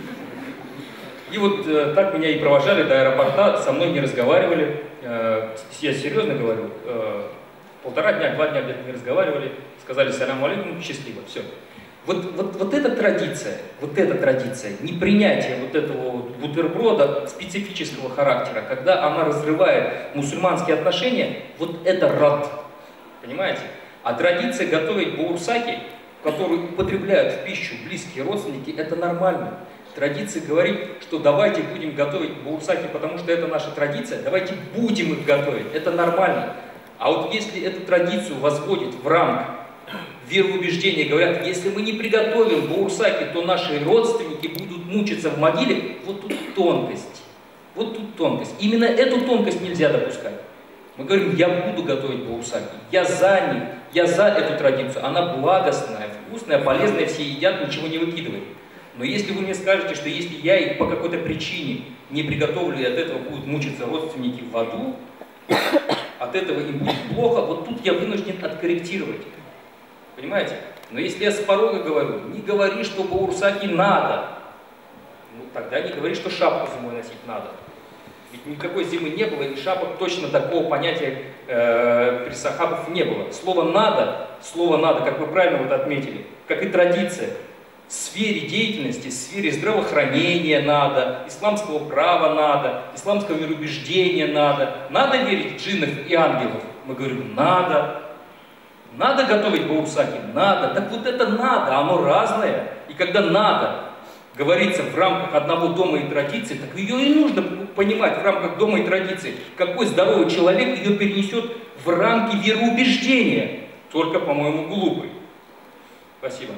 [SPEAKER 2] И вот э, так меня и провожали до аэропорта, со мной не разговаривали, э, я серьезно говорю, э, полтора дня, два дня где-то не разговаривали, сказали салям алейкум, счастливо, все. Вот, вот, вот эта традиция, вот эта традиция, непринятие вот этого вот бутерброда специфического характера, когда она разрывает мусульманские отношения, вот это рад, понимаете? А традиция готовить баурсаки, которую употребляют в пищу близкие родственники, это нормально. Традиция говорит, что давайте будем готовить баурсаки, потому что это наша традиция, давайте будем их готовить, это нормально. А вот если эту традицию возводит в рамки вероубеждения, говорят, если мы не приготовим баурсаки, то наши родственники будут мучиться в могиле, вот тут тонкость. Вот тут тонкость. Именно эту тонкость нельзя допускать. Мы говорим: я буду готовить баурсаки, я за них, я за эту традицию. Она благостная, вкусная, полезная, все едят, ничего не выкидывают. Но если вы мне скажете, что если я их по какой-то причине не приготовлю, и от этого будут мучиться родственники в аду, от этого им будет плохо, вот тут я вынужден откорректировать. Понимаете? Но если я с порога говорю: не говори, что баурсаки надо, ну тогда не говори, что шапку зимой носить надо. Ведь никакой зимы не было, и шапок точно такого понятия э, при сахабах не было. Слово «надо», слово «надо», как вы правильно вот отметили, как и традиция, в сфере деятельности, в сфере здравоохранения надо, исламского права надо, исламского вероубеждения надо. Надо верить в джиннов и ангелов? Мы говорим: надо. Надо готовить баурсаки? Надо. Так вот это надо, оно разное. И когда надо говорится в рамках одного дома и традиции, так ее и нужно понимать в рамках дома и традиции. Какой здоровый человек ее перенесет в рамки вероубеждения? Только, по-моему, глупый. Спасибо.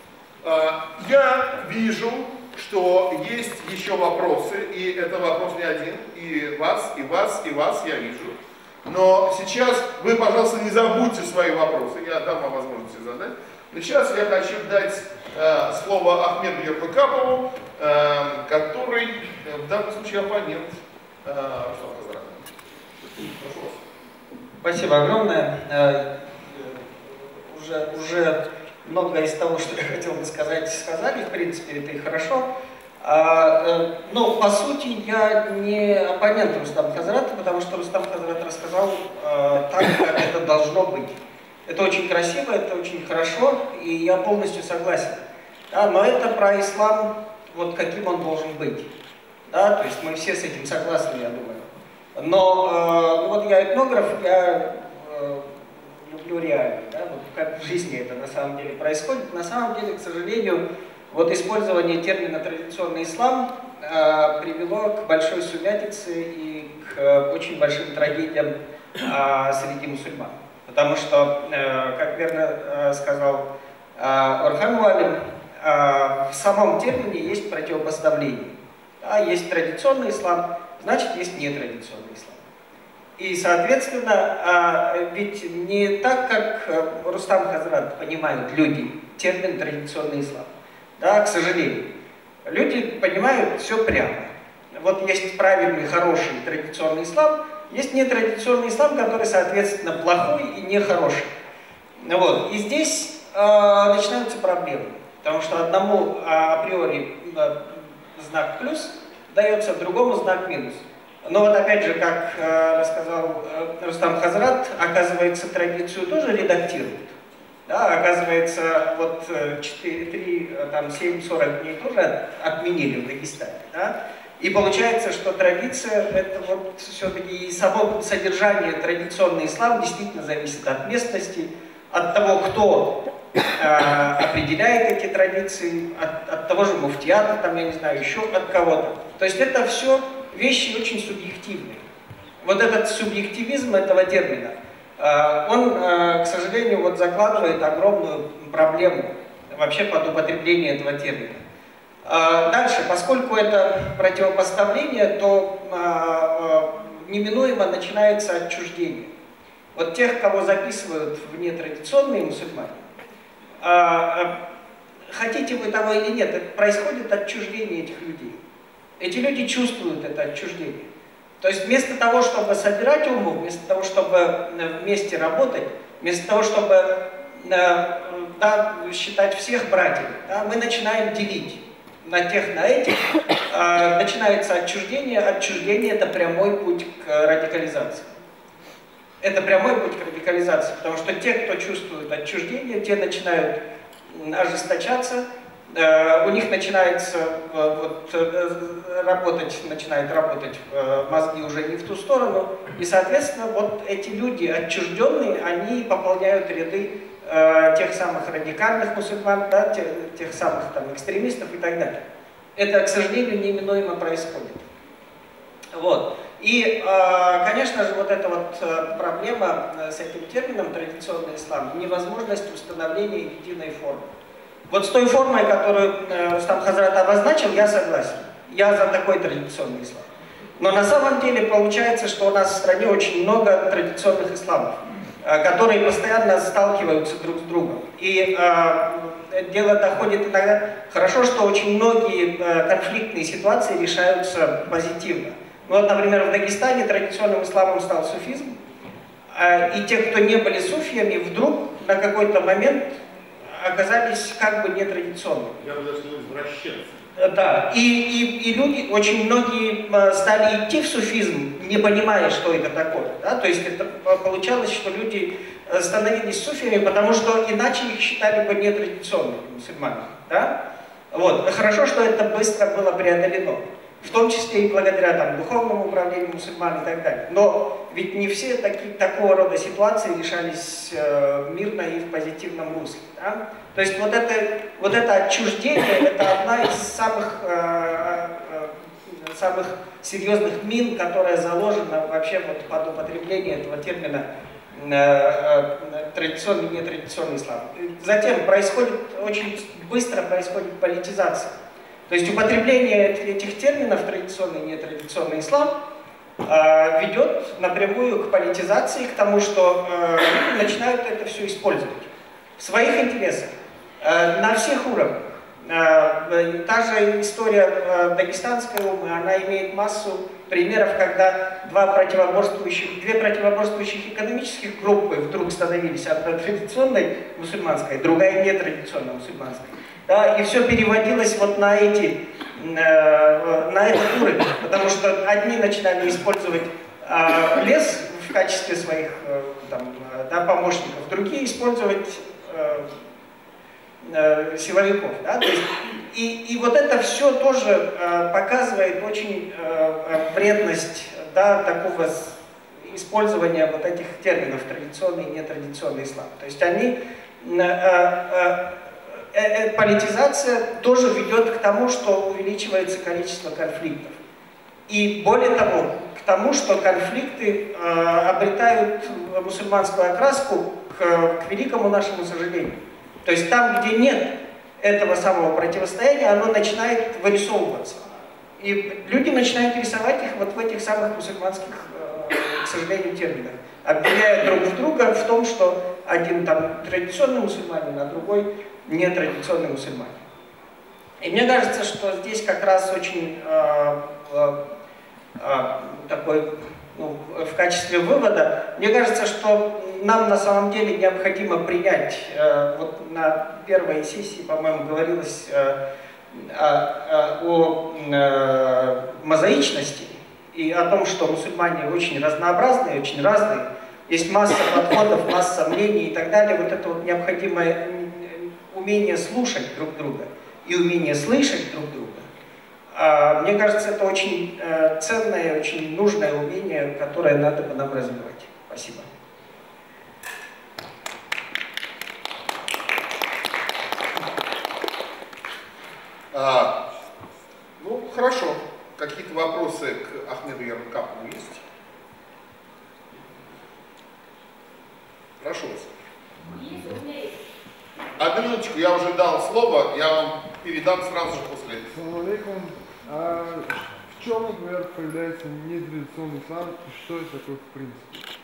[SPEAKER 1] Я вижу, что есть еще вопросы, и это вопрос не один, и вас, и вас, и вас я вижу. Но сейчас вы, пожалуйста, не забудьте свои вопросы, я дам вам возможность их задать. Но сейчас я хочу дать э, слово Ахмеду Ерпыкапову, э, который э, в данном случае оппонент э, Руслана Хазарана. Прошу вас.
[SPEAKER 5] Спасибо огромное. Э, уже, уже многое из того, что я хотел бы сказать, сказали, в принципе, это и хорошо. А, э, но, по сути, я не оппонент Рустама Хазарата, потому что Рустам Хазарат рассказал э, так, как это должно быть. Это очень красиво, это очень хорошо, и я полностью согласен. Да, но это про ислам вот каким он должен быть. Да, то есть мы все с этим согласны, я думаю. Но э, ну вот я этнограф, я э, люблю реально, да, вот как в жизни это на самом деле происходит. На самом деле, к сожалению, вот использование термина «традиционный ислам» э, привело к большой сумятице и к э, очень большим трагедиям э, среди мусульман. Потому что, э, как верно э, сказал э, Орхан Муалим, э, в самом термине есть противопоставление. Да, есть традиционный ислам, значит, есть нетрадиционный ислам. И, соответственно, ведь не так, как Рустам Хазрат понимают люди термин «традиционный ислам». Да, к сожалению. Люди понимают все прямо. Вот есть правильный, хороший традиционный ислам, есть нетрадиционный ислам, который, соответственно, плохой и нехороший. Вот. И здесь э, начинаются проблемы. Потому что одному э, априори э, знак плюс дается, другому знак минус. Но вот опять же, как э, рассказал э, Рустам Хазрат, оказывается, традицию тоже редактируют. Да, оказывается, вот четыре, три, там, семь, сорок дней тоже отменили в Дагестане. Да? И получается, что традиция, это вот все-таки и само содержание традиционный ислам действительно зависит от местности, от того, кто э, определяет эти традиции, от, от того же муфтиата, там, я не знаю, еще от кого-то. То есть это все вещи очень субъективные. Вот этот субъективизм этого термина, э, он, э, к сожалению, вот закладывает огромную проблему вообще под употребление этого термина. Э, дальше, поскольку это противопоставление, то э, э, неминуемо начинается отчуждение. Вот тех, кого записывают в нетрадиционные мусульмане, э, хотите вы того или нет, это происходит отчуждение этих людей. Эти люди чувствуют это отчуждение. То есть вместо того, чтобы собирать уму, вместо того, чтобы вместе работать, вместо того, чтобы да, считать всех братьев, да, мы начинаем делить на тех, на этих. Э, начинается отчуждение. Отчуждение – это прямой путь к радикализации. Это прямой путь к радикализации, потому что те, кто чувствует отчуждение, те начинают ожесточаться, у них начинается вот, работать, начинает работать мозги уже не в ту сторону, и, соответственно, вот эти люди отчужденные, они пополняют ряды э, тех самых радикальных мусульман, да, тех, тех самых там, экстремистов и так далее. Это, к сожалению, неминуемо происходит. Вот. И, э, конечно же, вот эта вот проблема с этим термином «традиционный ислам», невозможность установления единой формы. Вот с той формой, которую э, Рустам Хазрат обозначил, я согласен. Я за такой традиционный ислам. Но на самом деле получается, что у нас в стране очень много традиционных исламов, э, которые постоянно сталкиваются друг с другом. И э, дело доходит иногда... Хорошо, что очень многие э, конфликтные ситуации решаются позитивно. Ну, вот, например, в Дагестане традиционным исламом стал суфизм. Э, и те, кто не были суфиями, вдруг на какой-то момент оказались как бы нетрадиционными.
[SPEAKER 1] Я бы даже сказал, извращенцы.
[SPEAKER 5] Да, и, и, и люди, очень многие стали идти в суфизм, не понимая, что это такое. Да? То есть это получалось, что люди становились суфиями, потому что иначе их считали бы нетрадиционными мусульманами. Да? Вот. Хорошо, что это быстро было преодолено. В том числе и благодаря там, духовному управлению мусульман и так далее. Но ведь не все таки, такого рода ситуации решались э, мирно и в позитивном русле. Да? То есть вот это, вот это отчуждение, это одна из самых, э, э, самых серьезных мин, которая заложена вообще вот под употребление этого термина э, э, традиционный и нетрадиционный ислам. Затем происходит, очень быстро происходит политизация. То есть употребление этих терминов, традиционный и нетрадиционный ислам, э, ведет напрямую к политизации, к тому, что э, люди начинают это все использовать в своих интересах, э, на всех уровнях. Э, та же история э, дагестанской умы, она имеет массу примеров, когда два противоборствующих, две противоборствующих экономических группы вдруг становились одна традиционной мусульманской, другая нетрадиционной мусульманской. Да, и все переводилось вот на эти, э, на этот уровень, потому что одни начинали использовать э, лес в качестве своих э, там, да, помощников, другие использовать э, э, силовиков. Да? То есть, и, и вот это все тоже э, показывает очень э, вредность, да, такого использования вот этих терминов традиционный и нетрадиционный ислам. То есть они, э, э, э, политизация тоже ведет к тому, что увеличивается количество конфликтов. И более того, к тому, что конфликты э, обретают мусульманскую окраску к, к великому нашему сожалению. То есть там, где нет этого самого противостояния, оно начинает вырисовываться. И люди начинают рисовать их вот в этих самых мусульманских, э, к сожалению, терминах, обвиняя друг в друга в том, что один там традиционный мусульманин, а другой нетрадиционный мусульманин. И мне кажется, что здесь как раз очень э, э, э, такой, ну, в качестве вывода, мне кажется, что нам на самом деле необходимо принять, э, вот на первой сессии, по-моему, говорилось э, о, о, о мозаичности и о том, что мусульмане очень разнообразные, очень разные, есть масса подходов, масса мнений и так далее. Вот это вот необходимое умение слушать друг друга и умение слышать друг друга. Мне кажется, это очень ценное, очень нужное умение, которое надо бы нам развивать. Спасибо.
[SPEAKER 1] А, ну, хорошо. Какие-то вопросы к Ахмеду Ярмакапову есть? Прошу вас. Одну минуточку, я уже дал слово, я вам передам сразу же после этого.
[SPEAKER 6] А в чем, например, появляется нетрадиционный ислам и что это такое в принципе?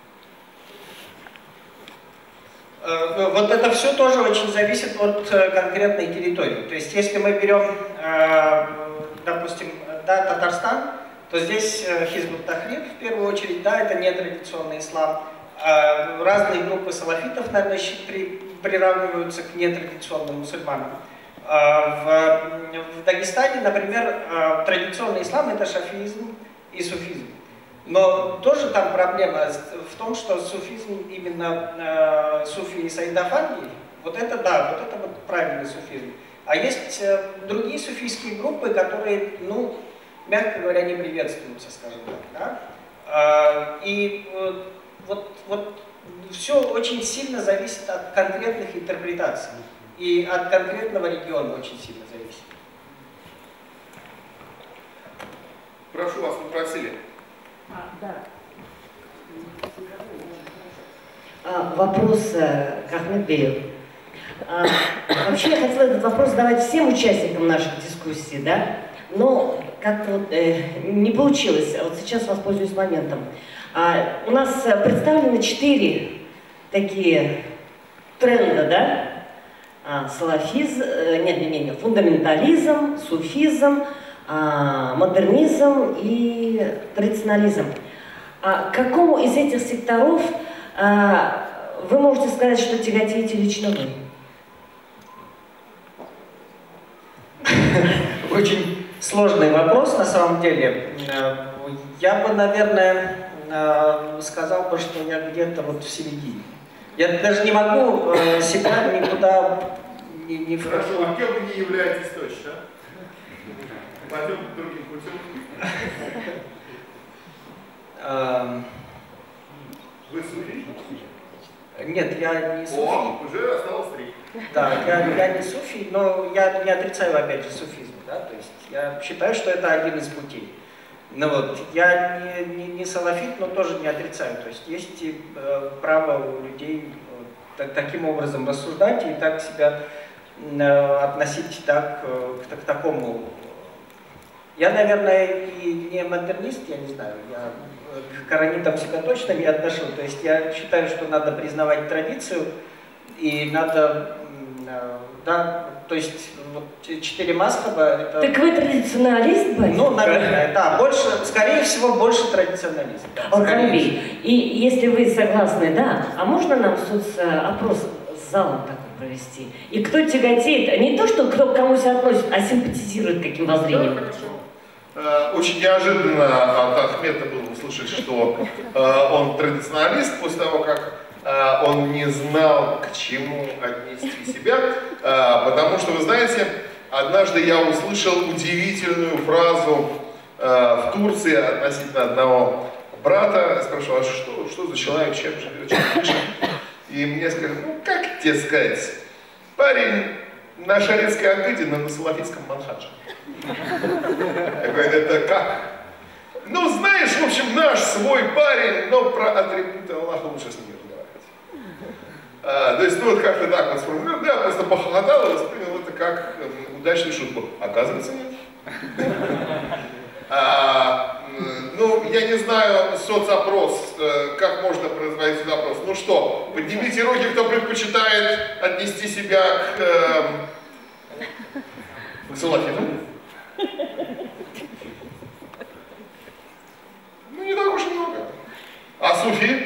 [SPEAKER 5] Вот это все тоже очень зависит от конкретной территории. То есть, если мы берем, допустим, да, Татарстан, то здесь Хизб ут-Тахрир в первую очередь, да, это нетрадиционный ислам. Разные группы салафитов, наверное, приравниваются к нетрадиционным мусульманам. В, в Дагестане, например, традиционный ислам это шафиизм и суфизм. Но тоже там проблема в том, что суфизм, именно э, суфи и Саид-Афанди, вот это да, вот это вот правильный суфизм. А есть э, другие суфийские группы, которые, ну, мягко говоря, не приветствуются, скажем так. Да? Э, и э, вот, вот все очень сильно зависит от конкретных интерпретаций. И от конкретного региона очень сильно зависит.
[SPEAKER 1] Прошу вас, вы просили.
[SPEAKER 7] А, да. А, вопрос э, к Ахмедбею. А, вообще я хотела этот вопрос задавать всем участникам наших дискуссий, да? Но как-то вот, э, не получилось. Вот сейчас воспользуюсь моментом. А, у нас представлены четыре такие тренда, да? А, салафизм, э, нет, нет, нет, фундаментализм, суфизм, модернизм и традиционализм. А какому из этих секторов а, вы можете сказать, что тяготеете лично вы?
[SPEAKER 5] Очень сложный вопрос на самом деле. Я бы, наверное, сказал бы, что я где-то вот в середине. Я даже не могу себя никуда не, не
[SPEAKER 1] Хорошо, а кем вы не являетесь точно? Пойдем другим путем. Вы суфи?
[SPEAKER 5] Нет, я не суфи.
[SPEAKER 1] О, уже осталось три.
[SPEAKER 5] Да, я, я не суфи, но я не отрицаю, опять же, суфизм. Да? То есть я считаю, что это один из путей. Ну вот, я не, не, не салафит, но тоже не отрицаю. То есть есть и, э, право у людей э, таким образом рассуждать и так себя э, относить так, э, к, к такому. Я, наверное, и не модернист, я не знаю, я к коранитам себя точно не отношу. То есть я считаю, что надо признавать традицию и надо, да, то есть вот четыре мазхаба это...
[SPEAKER 7] Так вы традиционалист, Борис?
[SPEAKER 5] Ну, наверное, да, больше, скорее всего, больше традиционалист. Да,
[SPEAKER 7] Алхамби, и если вы согласны, да, а можно нам соцопрос с залом такой провести? И кто тяготеет, не то, что кто к кому себя относит, а симпатизирует каким воззрением?
[SPEAKER 1] Да, хорошо. Очень неожиданно от Ахмеда было услышать, что он традиционалист, после того, как а, он не знал, к чему отнести себя, а, потому что, вы знаете, однажды я услышал удивительную фразу а, в Турции относительно одного брата. Я спрашивал, а что, что за человек, чем живет, чем дышит? И мне сказали, ну как тебе сказать, парень на Шариатской Агыде, на Салафитском Манхадже. Я говорю, это как? Ну, знаешь, в общем, наш свой парень, но про атрибуты Аллаха лучше с ним разговаривать. А, то есть, ну, вот как-то так вот сформулировал, да, просто похохотал и воспринял это как э, удачную шутку. Оказывается, нет. А, ну, я не знаю, соцопрос, э, как можно производить соцопрос. Ну что, поднимите руки, кто предпочитает отнести себя к, э, к салафитам. Ну, не так уж и много. А суфи?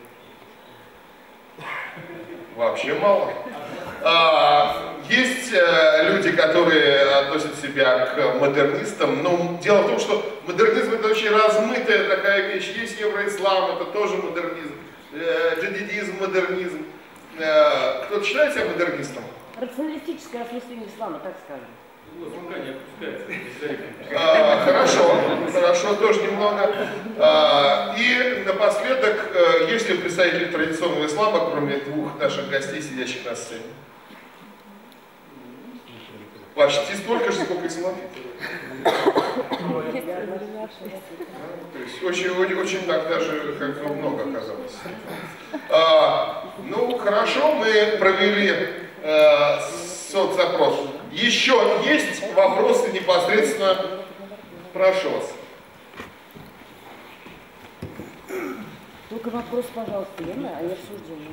[SPEAKER 1] Вообще мало. А, есть э, люди, которые относят себя к модернистам, но дело в том, что модернизм это очень размытая такая вещь. Есть евроислам, это тоже модернизм, э, джадидизм, модернизм. Э, кто-то считает себя модернистом?
[SPEAKER 7] Рационалистическое осмысление ислама, так скажем.
[SPEAKER 1] А, хорошо, хорошо, тоже немного. А, и напоследок, есть ли представители традиционного ислама, кроме двух наших гостей, сидящих на сцене? Почти столько же, сколько исламитов. То есть очень, очень, очень так даже как бы много оказалось. А, ну, хорошо, мы провели а, соцопрос. Еще есть вопросы непосредственно? Прошу вас.
[SPEAKER 7] Только вопрос, пожалуйста, Лена, а не обсуждение.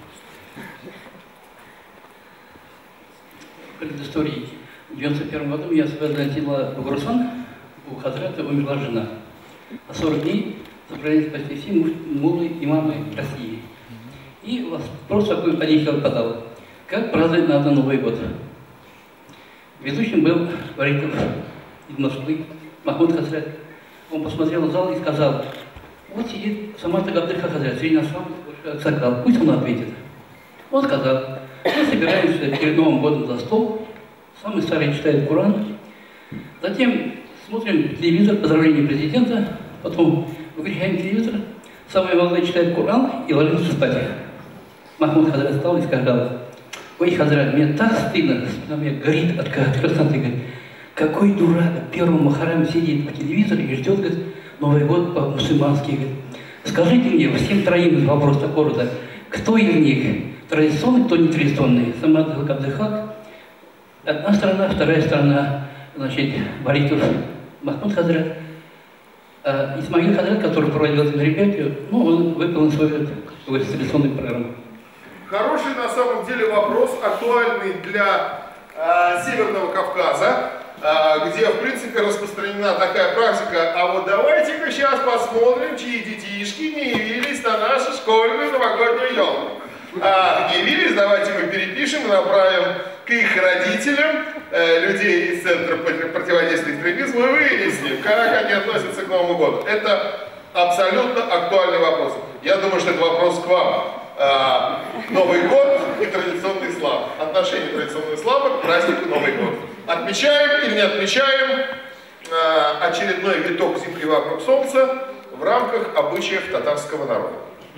[SPEAKER 8] Предыстории. В девяносто первом году я летела в Гурсан, у Хазрата умерла жена. А сорок дней собрались почти все муллы, имамы России. И вопрос такой один человек подал. Как праздновать надо Новый год? Ведущим был Варитов Идмашлы, Махмуд Хазрат. Он посмотрел в зал и сказал, вот сидит Самат Габдельха Хазрат, среди нас сам Аксакал, пусть он ответит. Он сказал, мы собираемся перед Новым годом за стол, самый старый читает Коран, затем смотрим телевизор, поздравление президента, потом выключаем телевизор, самый молодой читает Коран и ложится спать. Махмуд Хазрат встал и сказал, ой, Хазрат, мне так стыдно, спина мне горит от красоты, говорит, какой дурак первым Мухаррам сидит по телевизору и ждет, говорит, Новый год по-мусульмански, говорит. Скажите мне, всем троим вопрос такого рода, кто из них традиционный, кто не традиционный? Самат Габдельхак, одна сторона, вторая сторона, значит, Варитов Махмуд Хазрат, а Исмаил Хазрат, который проводил это мероприятие, ну, он выполнил свою, свою традиционную программу.
[SPEAKER 1] Хороший на самом деле вопрос, актуальный для э, Северного Кавказа, э, где в принципе распространена такая практика, а вот давайте-ка сейчас посмотрим, чьи детишки не явились на нашу школьную новогоднюю елку. А, не явились, давайте мы перепишем и направим к их родителям, э, людей из Центра противодействия экстремизму, и выясним, как они относятся к Новому году. Это абсолютно актуальный вопрос. Я думаю, что это вопрос к вам. А, Новый год и традиционный ислам. Отношение традиционного ислама к празднику Новый год. Отмечаем или не отмечаем а, очередной виток земли вокруг Солнца в рамках обычаев татарского народа.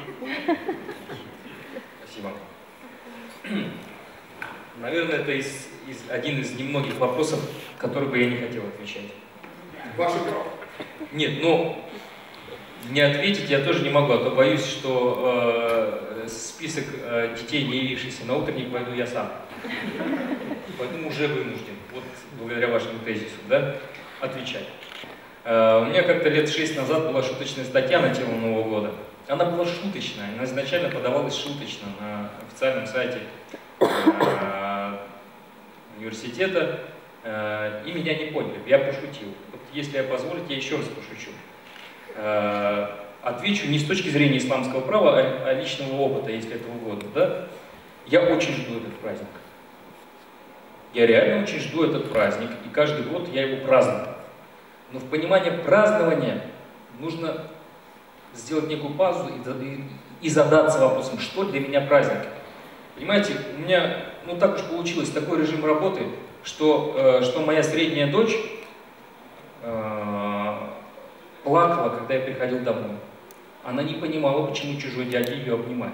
[SPEAKER 2] Спасибо. Наверное, это из, из, один из немногих вопросов, который бы я не хотел отвечать.
[SPEAKER 1] Ваше право.
[SPEAKER 2] Нет, ну, не ответить я тоже не могу, а то боюсь, что э, список э, детей, не явившихся на утренник, пойду я сам. Поэтому уже вынужден, вот благодаря вашему тезису, да, отвечать. Э, у меня как-то лет шесть назад была шуточная статья на тему Нового года. Она была шуточная, она изначально подавалась шуточно на официальном сайте э, университета, э, и меня не поняли, я пошутил. Вот если я позволите, я еще раз пошучу. Э, отвечу не с точки зрения исламского права, а, а личного опыта, если это угодно. Да? Я очень жду этот праздник. Я реально очень жду этот праздник, и каждый год я его праздную. Но в понимании празднования нужно сделать некую паузу и, и, и задаться вопросом, что для меня праздник. Понимаете, у меня, ну так уж получилось, такой режим работы, что, э, что моя средняя дочь э, плакала, когда я приходил домой. Она не понимала, почему чужой дядя ее обнимает.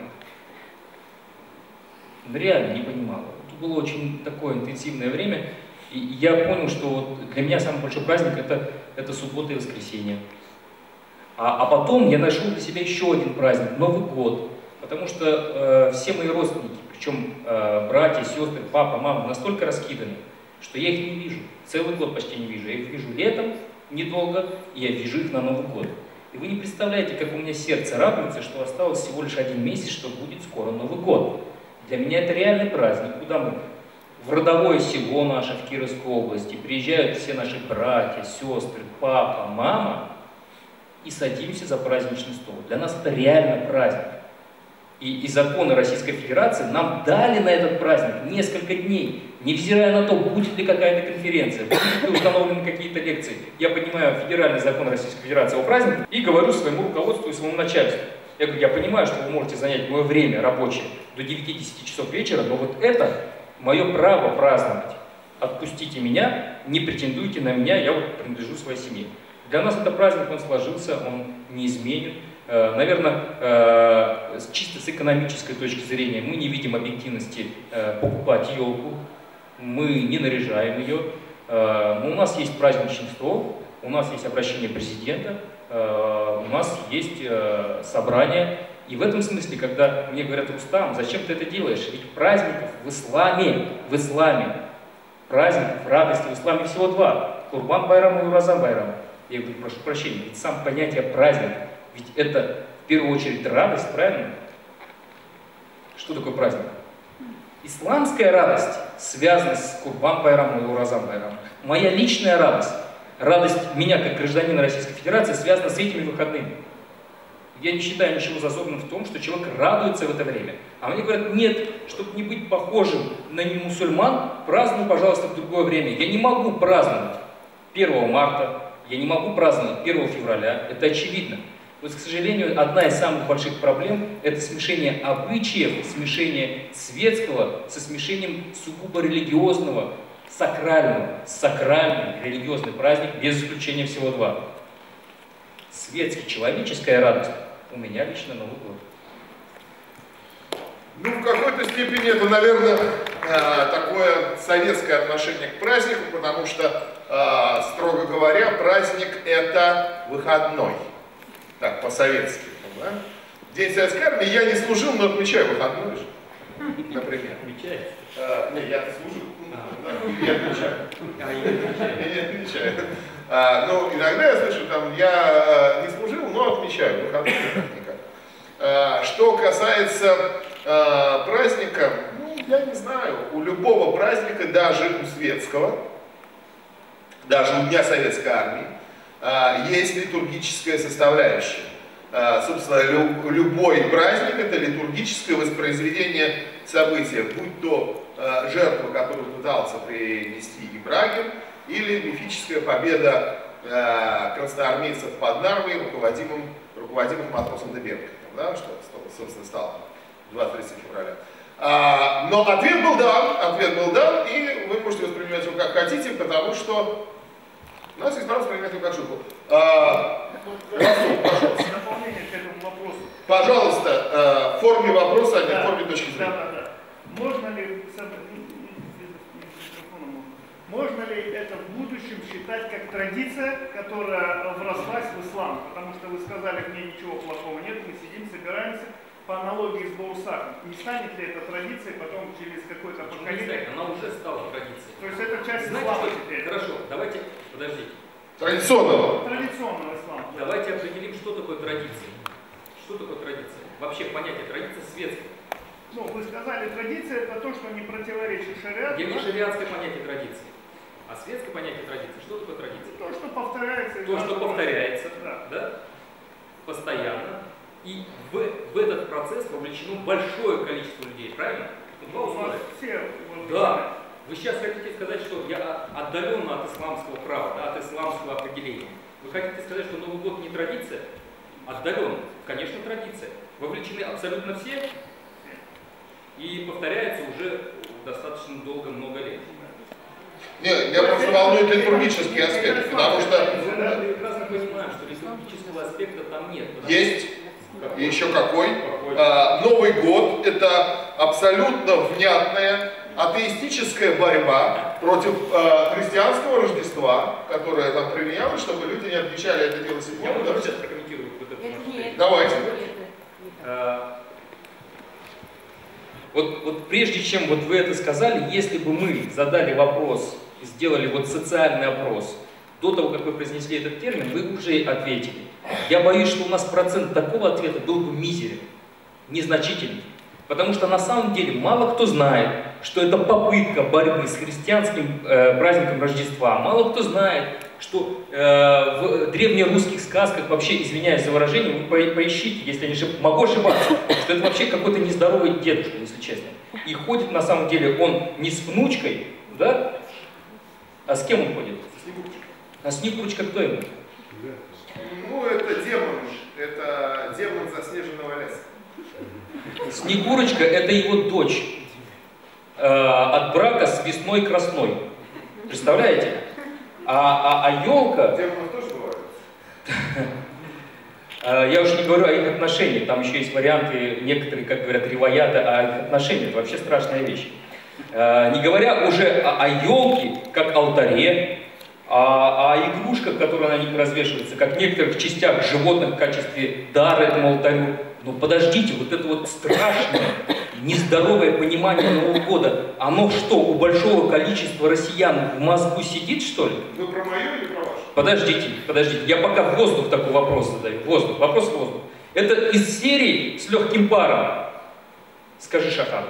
[SPEAKER 2] Реально не понимала. Это было очень такое интенсивное время, и я понял, что вот для меня самый большой праздник это, это суббота и воскресенье. А, а потом я нашел для себя еще один праздник, Новый год. Потому что э, все мои родственники, причем э, братья, сестры, папа, мама, настолько раскиданы, что я их не вижу. Целый год почти не вижу. Я их вижу летом недолго, и я вижу их на Новый год. И вы не представляете, как у меня сердце радуется, что осталось всего лишь один месяц, что будет скоро Новый год. Для меня это реальный праздник, куда мы в родовое село наше в Кировской области приезжают все наши братья, сестры, папа, мама, и садимся за праздничный стол. Для нас это реально праздник. И, и законы Российской Федерации нам дали на этот праздник несколько дней, невзирая на то, будет ли какая-то конференция, будут ли установлены какие-то лекции. Я понимаю федеральный закон Российской Федерации о празднике и говорю своему руководству и своему начальству. Я говорю, я понимаю, что вы можете занять мое время рабочее до девяти-десяти часов вечера, но вот это мое право праздновать. Отпустите меня, не претендуйте на меня, я вот принадлежу своей семье. Для нас это праздник, он сложился, он неизменен. Наверное, чисто с экономической точки зрения мы не видим объективности покупать елку, мы не наряжаем ее. Но у нас есть праздничный стол, у нас есть обращение президента, у нас есть собрание. И в этом смысле, когда мне говорят: Рустам, зачем ты это делаешь? Ведь праздников в исламе, в исламе, праздников, радости в исламе всего два. Курбан Байрам и Уразан Байрам. Я говорю, прошу прощения, ведь сам понятие праздника, ведь это в первую очередь радость, правильно? Что такое праздник? Исламская радость связана с Курбан Байрамом и Уразан Байрамом. Моя личная радость, радость меня как гражданина Российской Федерации связана с этими выходными. Я не считаю ничего зазорным в том, что человек радуется в это время. А мне говорят: нет, чтобы не быть похожим на немусульман, празднуй, пожалуйста, в другое время. Я не могу праздновать первого марта, я не могу праздновать первого февраля, это очевидно. Вот, к сожалению, одна из самых больших проблем – это смешение обычаев, смешение светского со смешением сугубо религиозного, сакрального. Сакральный религиозный праздник, без исключения всего два. Светский, человеческая радость у меня лично Новый год.
[SPEAKER 1] Ну, в какой-то степени это, наверное, такое советское отношение к празднику, потому что, строго говоря, праздник – это выходной. Так, по-советски. Да? День Советской Армии я не служил, но отмечаю выходной же. Например.
[SPEAKER 2] Отмечаете?
[SPEAKER 1] А, нет, я служил. Не отмечаю. Я не отмечаю. А, ну, иногда я слышу, там, я не служил, но отмечаю выходной праздника. А, что касается а, праздника, ну, я не знаю, у любого праздника, даже у светского, даже у Дня Советской Армии, есть литургическая составляющая. Собственно, любой праздник – это литургическое воспроизведение события, будь то жертва, которую пытался принести Ибрагим, или мифическая победа красноармейцев под Нарвой, руководимым, руководимых матросом Дебенко, да, что, собственно, стало двадцать третьего февраля. Но ответ был дан, ответ был дан, и вы можете воспринимать его как хотите, потому что у нас есть право воспринимать его как шутку. А, Расул, пожалуйста.
[SPEAKER 9] Дополнение к этому вопросу.
[SPEAKER 1] Пожалуйста, а, в форме вопроса, а не
[SPEAKER 9] да,
[SPEAKER 1] в форме точки зрения.
[SPEAKER 9] Да, да, да. Можно ли, можно ли это в будущем считать как традиция, которая врослась в ислам? Потому что вы сказали, в ней ничего плохого нет, мы сидим, собираемся. По аналогии с Баурсаком, не станет ли это традицией потом через какое-то поколение?
[SPEAKER 2] Она уже стала традицией.
[SPEAKER 9] То есть это часть
[SPEAKER 2] Знаете,
[SPEAKER 9] ислама
[SPEAKER 2] что?
[SPEAKER 9] теперь?
[SPEAKER 2] Хорошо, давайте, подождите.
[SPEAKER 1] Традиционного.
[SPEAKER 9] Традиционного ислама.
[SPEAKER 2] Давайте определим, что такое традиция. Что такое традиция? Вообще понятие традиция светское.
[SPEAKER 9] Ну, вы сказали, традиция это то, что не противоречит шариату.
[SPEAKER 2] Я не
[SPEAKER 9] да?
[SPEAKER 2] шариатское понятие традиции, а светское понятие традиции. Что такое традиция?
[SPEAKER 9] То, что повторяется.
[SPEAKER 2] То, что повторяется,
[SPEAKER 9] да.
[SPEAKER 2] Да? Постоянно. И в, в этот процесс вовлечено большое количество людей, правильно? Два условия.
[SPEAKER 9] Все.
[SPEAKER 2] Да. Вы сейчас хотите сказать, что я отдаленно от исламского права, да, от исламского определения. Вы хотите сказать, что Новый год не традиция? отдаленно. Конечно, традиция. Вовлечены абсолютно все и повторяется уже достаточно долго, много лет.
[SPEAKER 1] Нет, меня просто волнует литургический аспект, потому что...
[SPEAKER 2] Я прекрасно понимаю, что литургического аспекта там нет.
[SPEAKER 1] Есть. И еще какой? А, Новый год – это абсолютно внятная атеистическая борьба против а, христианского Рождества, которое там применялось, чтобы люди не отмечали это дело сегодня.
[SPEAKER 2] Я вот сейчас прокомментирую вот это.
[SPEAKER 1] Давайте.
[SPEAKER 2] А, вот, вот прежде чем вот вы это сказали, если бы мы задали вопрос, сделали вот социальный опрос, до того, как вы произнесли этот термин, вы уже ответили. Я боюсь, что у нас процент такого ответа был бы мизерен, незначительный. Потому что на самом деле мало кто знает, что это попытка борьбы с христианским э, праздником Рождества. Мало кто знает, что э, в древнерусских сказках, вообще, извиняюсь за выражение, вы по поищите, если я не ошибаюсь, могу ошибаться, что это вообще какой-то нездоровый дедушка, если честно. И ходит на самом деле он не с внучкой, да? А с кем он ходит? А Снегурочка кто ему?
[SPEAKER 1] Ну, это демон. Это демон заснеженного леса.
[SPEAKER 2] Снегурочка – это его дочь э, от брака с весной красной. Представляете? А, а, а елка…
[SPEAKER 1] Демонов тоже бывают?
[SPEAKER 2] Я уже не говорю о их отношениях. Там еще есть варианты, некоторые, как говорят, риваяты о их отношениях. Это вообще страшная вещь. Не говоря уже о елке, как алтаре, о, о игрушках, которые на них развешиваются, как некоторых частях животных в качестве дара этому алтарю. Но подождите, вот это вот страшное, нездоровое понимание Нового года, оно что, у большого количества россиян в мозгу сидит, что ли?
[SPEAKER 1] Вы про мое или про ваше?
[SPEAKER 2] Подождите, подождите, я пока в воздух такой вопрос задаю. Воздух, вопрос в воздух. Это из серии с легким паром. Скажи, Шахан.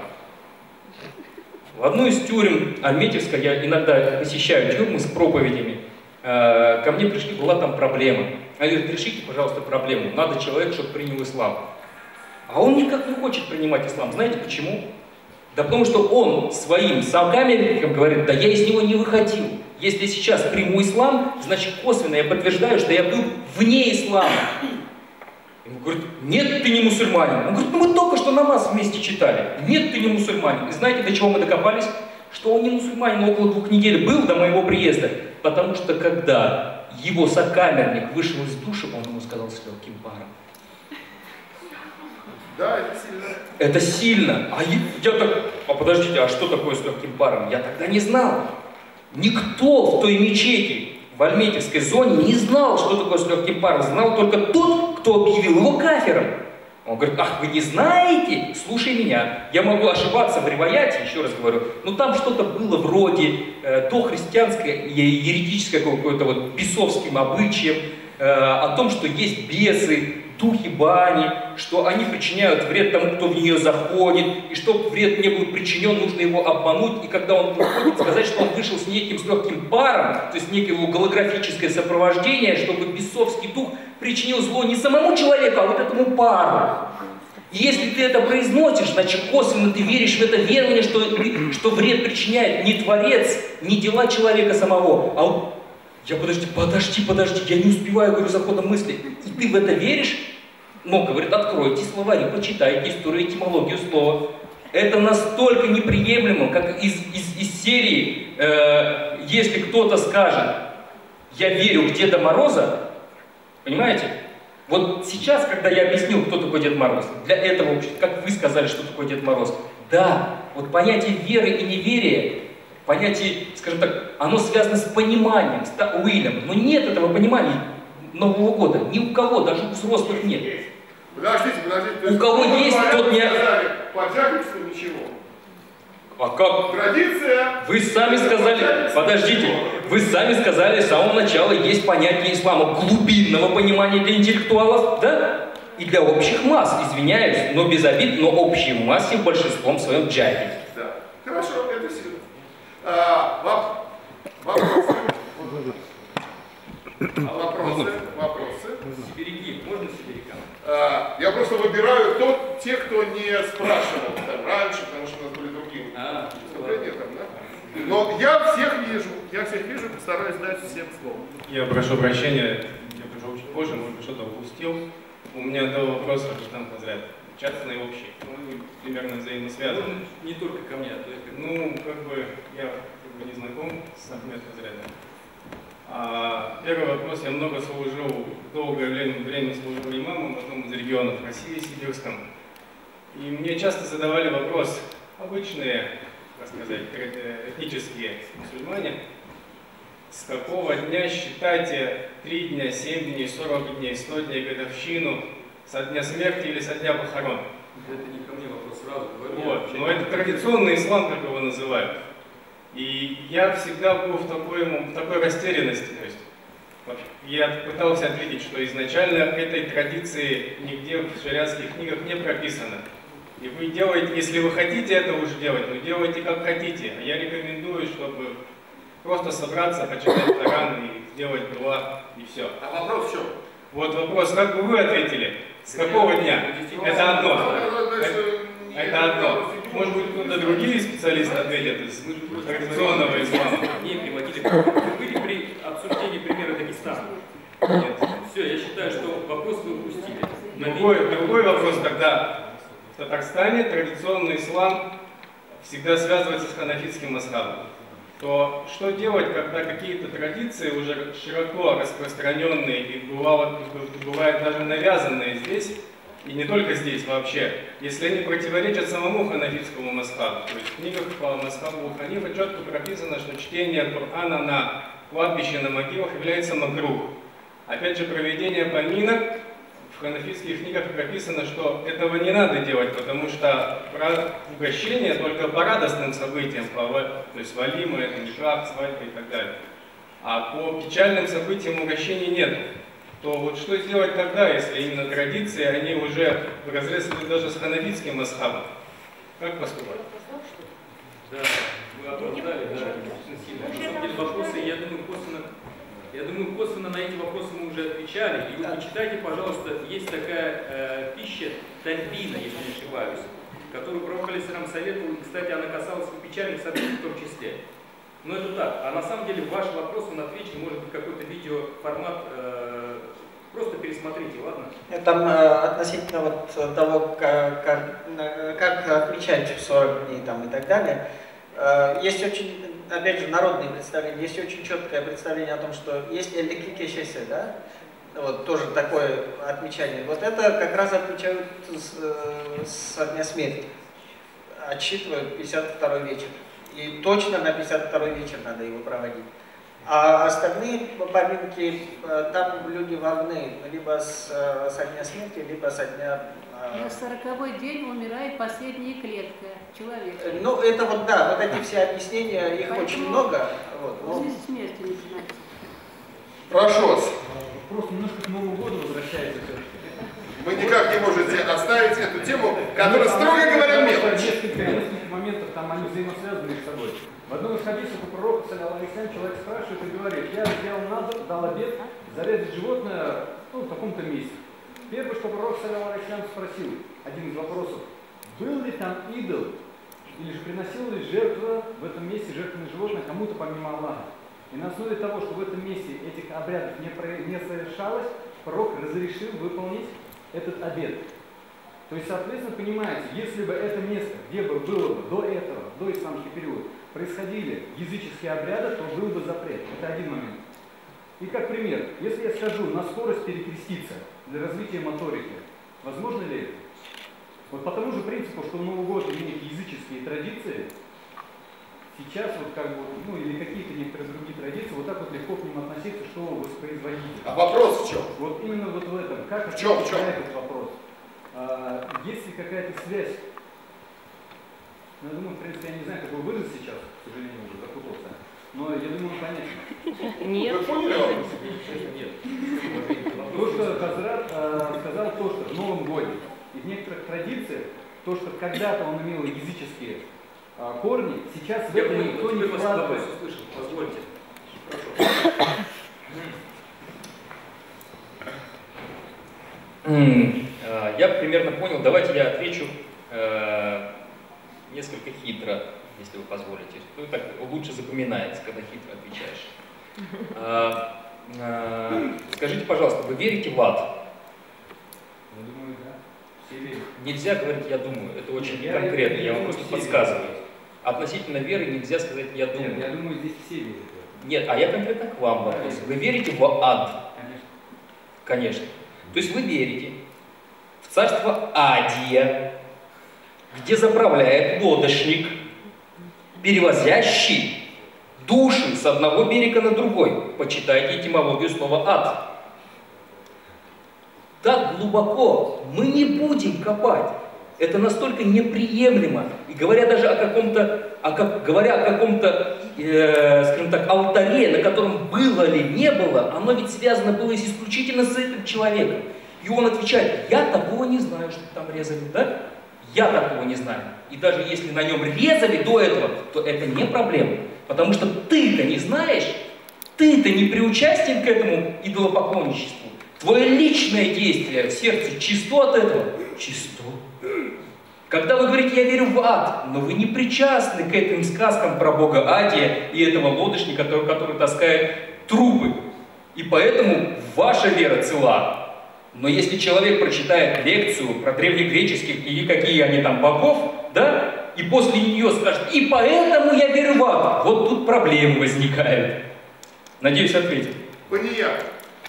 [SPEAKER 2] В одну из тюрем Альметьевска, я иногда посещаю тюрьмы с проповедями, ко мне пришли, была там проблема. Они говорят, решите, пожалуйста, проблему. Надо человек, чтобы принял ислам. А он никак не хочет принимать ислам. Знаете почему? Да потому что он своим сокамерникам говорит, да я из него не выходил. Если сейчас приму ислам, значит косвенно я подтверждаю, что я был вне ислама. Ему говорят, нет, ты не мусульманин. Он говорит, ну мы только что намаз вместе читали. Нет, ты не мусульманин. И знаете, до чего мы докопались? Что он не мусульманин около двух недель был до моего приезда. Потому что когда его сокамерник вышел из душа, он ему сказал с легким паром.
[SPEAKER 1] Да, это сильно.
[SPEAKER 2] Это сильно. А я, я так, а подождите, а что такое с легким паром? Я тогда не знал. Никто в той мечети, в Альметьевской зоне, не знал, что такое с легким паром. Знал только тот, кто объявил его кафиром. Он говорит, ах, вы не знаете? Слушай меня. Я могу ошибаться в риваяте, еще раз говорю, но там что-то было вроде э, дохристианское, еретическое какое-то вот бесовским обычаем, э, о том, что есть бесы, духи бани, что они причиняют вред тому, кто в нее заходит, и чтобы вред не был причинен, нужно его обмануть, и когда он выходит, сказать, что он вышел с неким с легким паром, то есть некое его голографическое сопровождение, чтобы бесовский дух причинил зло не самому человеку, а вот этому пару. И если ты это произносишь, значит косвенно ты веришь в это верование, что, что вред причиняет не Творец, не дела человека самого, а вот я подожди, подожди, подожди, я не успеваю, говорю, за ходом мысли. И ты в это веришь? Ну, говорит, откройте словари, почитайте историю, этимологию слова. Это настолько неприемлемо, как из, из, из серии, э, если кто-то скажет, я верю в Деда Мороза, понимаете? Вот сейчас, когда я объяснил, кто такой Дед Мороз, для этого общества, как вы сказали, что такое Дед Мороз, да, вот понятие веры и неверия, понятие, скажем так, оно связано с пониманием, с тауилем. Но нет этого понимания Нового года. Ни у кого, даже у взрослых нет.
[SPEAKER 1] Подождите, подождите.
[SPEAKER 2] У кого есть, тот не...
[SPEAKER 1] Поджагничество ничего.
[SPEAKER 2] А как?
[SPEAKER 1] Традиция.
[SPEAKER 2] Вы сами сказали, подождите, вы сами сказали с самого начала, есть понятие ислама глубинного понимания для интеллектуалов, да? И для общих масс, извиняюсь, но без обид, но общей массе большинством своем джахиль.
[SPEAKER 1] Да. Хорошо, это сильно. А, вопросы? Вопросы? Вопросы?
[SPEAKER 2] Сибиряки, можно сибирякам?
[SPEAKER 1] А, я просто выбираю тот, те, кто не спрашивал там раньше, потому что у нас были другие
[SPEAKER 2] а,
[SPEAKER 1] выступления там, да? Но я всех вижу, я всех вижу, постараюсь дать всем слово.
[SPEAKER 10] Я прошу прощения, я пришел очень позже, может быть, что-то упустил. У меня два вопроса, там Хазрат. Частный и общий. Ну, они примерно взаимосвязаны.
[SPEAKER 2] Ну, не только ко мне, а то и ко мне.
[SPEAKER 10] Ну, как бы, я как бы не знаком с Ахмед Хазратом. А, первый вопрос. Я много служил, долгое время, время служил имамом в одном из регионов России, Сибирском. И мне часто задавали вопрос, обычные, так сказать, этнические мусульмане, с какого дня считайте три дня, семь дней, сорок дней, сто дней, годовщину, со дня смерти или со дня похорон?
[SPEAKER 2] Это не ко мне вопрос, сразу говорю.
[SPEAKER 10] Вот, но это традиционный ислам, как его называют. И я всегда был в такой, в такой растерянности. То есть, я пытался ответить, что изначально этой традиции нигде в шариатских книгах не прописано. И вы делаете, если вы хотите это уже делать, ну делайте как хотите. А я рекомендую, чтобы просто собраться, почитать Коран и сделать дуа, и все.
[SPEAKER 1] А вопрос в чем?
[SPEAKER 10] Вот вопрос, как бы вы ответили? С какого дня? Это одно. Это одно. Может быть, кто-то другие специалисты ответят из традиционного ислама.
[SPEAKER 2] Не приводили. Вы при обсуждении примера Дагестана.
[SPEAKER 10] Нет.
[SPEAKER 2] Все, я считаю, что вопрос вы упустили.
[SPEAKER 10] Другой, другой вопрос, когда в Татарстане традиционный ислам всегда связывается с ханафитским мазхабом, то что делать, когда какие-то традиции уже широко распространенные и бывало, бывает даже навязанные здесь, и не только здесь вообще, если они противоречат самому ханафитскому мазхабу. То есть в книгах по мазхабу Ханифа четко прописано, что чтение Корана на кладбище, на могилах является макрух. Опять же, проведение поминок в ханафитских книгах прописано, что этого не надо делать, потому что угощение только по радостным событиям, по, то есть валима, это нишах, свадьба и так далее. А по печальным событиям угощений нет. То вот что сделать тогда, если именно традиции, они уже вразрез даже с ханафитским мазхабом? Как поступать?
[SPEAKER 2] Да, вы оправдали, да, сильно. На самом деле вопросы, я думаю, косвенно, я думаю, косвенно на эти вопросы мы уже отвечали. И вы почитайте, пожалуйста, есть такая э, пища тальбина, если не ошибаюсь, которую пророк алейхиссалям советовал, и, кстати, она касалась и печальных событий в том числе. Но это так. А на самом деле ваш вопрос, он отвечен, может быть, какой-то видеоформат, э, просто пересмотрите, ладно?
[SPEAKER 5] Там э, относительно вот того, как, как, как отмечать сорок дней там, и так далее, э, есть очень, опять же, народные представления, есть очень четкое представление о том, что есть электрикешесе, да, вот тоже такое отмечание. Вот это как раз отмечают с, со дня смерти, отсчитывают пятьдесят второй вечер. И точно на пятьдесят второй вечер надо его проводить. А остальные поминки, там люди важны либо с, со дня смерти, либо со дня...
[SPEAKER 11] На сороковой день умирает последняя клетка человека.
[SPEAKER 5] Ну, это вот, да, вот эти все объяснения, их Поэтому очень много. Вот,
[SPEAKER 11] но... смерти начинается.
[SPEAKER 1] Прошу вас.
[SPEAKER 12] Вопрос немножко к Новому году возвращается.
[SPEAKER 1] Вы никак не можете оставить эту тему, которая, строго говоря, мелочь.
[SPEAKER 12] Несколько, несколько моментов, там они взаимосвязаны между собой. В одном из хадисов у пророка, саллаллаху алейхи ва саллям, человек спрашивает и говорит: я сделал назар, дал обет, зарезать животное, ну, в таком-то месте. Первое, что пророк, саллаллаху алейхи ва саллям, спросил, один из вопросов: был ли там идол, или же приносил ли жертва в этом месте жертвенное животное кому-то помимо Аллаха? И на основе того, что в этом месте этих обрядов не, про... не совершалось, пророк разрешил выполнить этот обет. То есть, соответственно, понимаете, если бы это место, где бы было бы до этого, до исламский период, происходили языческие обряды, то был бы запрет. Это один момент. И как пример, если я скажу на скорость перекреститься для развития моторики, возможно ли это? Вот по тому же принципу, что в Новый год имеет языческие традиции, сейчас вот как бы, ну или какие-то некоторые другие традиции, вот так вот легко к ним относиться, что воспроизводить.
[SPEAKER 1] А вопрос в чем?
[SPEAKER 12] Вот именно вот в этом. Как
[SPEAKER 1] в чем, в чем?
[SPEAKER 12] этот вопрос? А, есть ли какая-то связь? Ну, я думаю, в принципе, я не знаю, как вы выразить сейчас, к сожалению, уже запутался. Но я думаю, понятно.
[SPEAKER 11] Нет.
[SPEAKER 1] Вы поняли?
[SPEAKER 12] Нет. То, что Хазрат а, сказал, то, что в Новом годе и в некоторых традициях, то, что когда-то он имел языческие а, корни, сейчас в этом никто не вкладывает.
[SPEAKER 2] Позвольте. Я примерно понял. Давайте я отвечу э, несколько хитро, если вы позволите. Ну, так лучше запоминается, когда хитро отвечаешь. Э, э, скажите, пожалуйста, вы верите в ад?
[SPEAKER 12] Я думаю, да. Все верят.
[SPEAKER 2] Нельзя говорить «я думаю», это очень
[SPEAKER 12] я,
[SPEAKER 2] конкретно, я,
[SPEAKER 12] я
[SPEAKER 2] вам
[SPEAKER 12] думаю,
[SPEAKER 2] просто
[SPEAKER 12] все
[SPEAKER 2] подсказываю.
[SPEAKER 12] верят.
[SPEAKER 2] Относительно веры нельзя сказать «я думаю».
[SPEAKER 12] Нет, я думаю, здесь все верят.
[SPEAKER 2] Нет, а я конкретно к вам вопрос. Вы верите в ад?
[SPEAKER 12] Конечно.
[SPEAKER 2] Конечно. То есть вы верите в царство Адия, где заправляет лодочник, перевозящий души с одного берега на другой. Почитайте этимологию слова «ад». Так глубоко мы не будем копать. Это настолько неприемлемо. И говоря даже о каком-то, о как, говоря о каком-то, э, скажем так, алтаре, на котором было ли, не было, оно ведь связано было исключительно с этим человеком. И он отвечает: я такого не знаю, что там резали, да? Я такого не знаю. И даже если на нем резали до этого, то это не проблема. Потому что ты-то не знаешь, ты-то не приучастен к этому идолопоклонничеству. Твое личное действие в сердце чисто от этого? Чисто. Когда вы говорите «я верю в ад», но вы не причастны к этим сказкам про бога Адия и этого лодочника, который, который таскает трупы. И поэтому ваша вера цела. Но если человек прочитает лекцию про древнегреческих или какие они там богов, да, и после нее скажет «и поэтому я верю в ад», вот тут проблемы возникают. Надеюсь, ответил.
[SPEAKER 1] Понятно.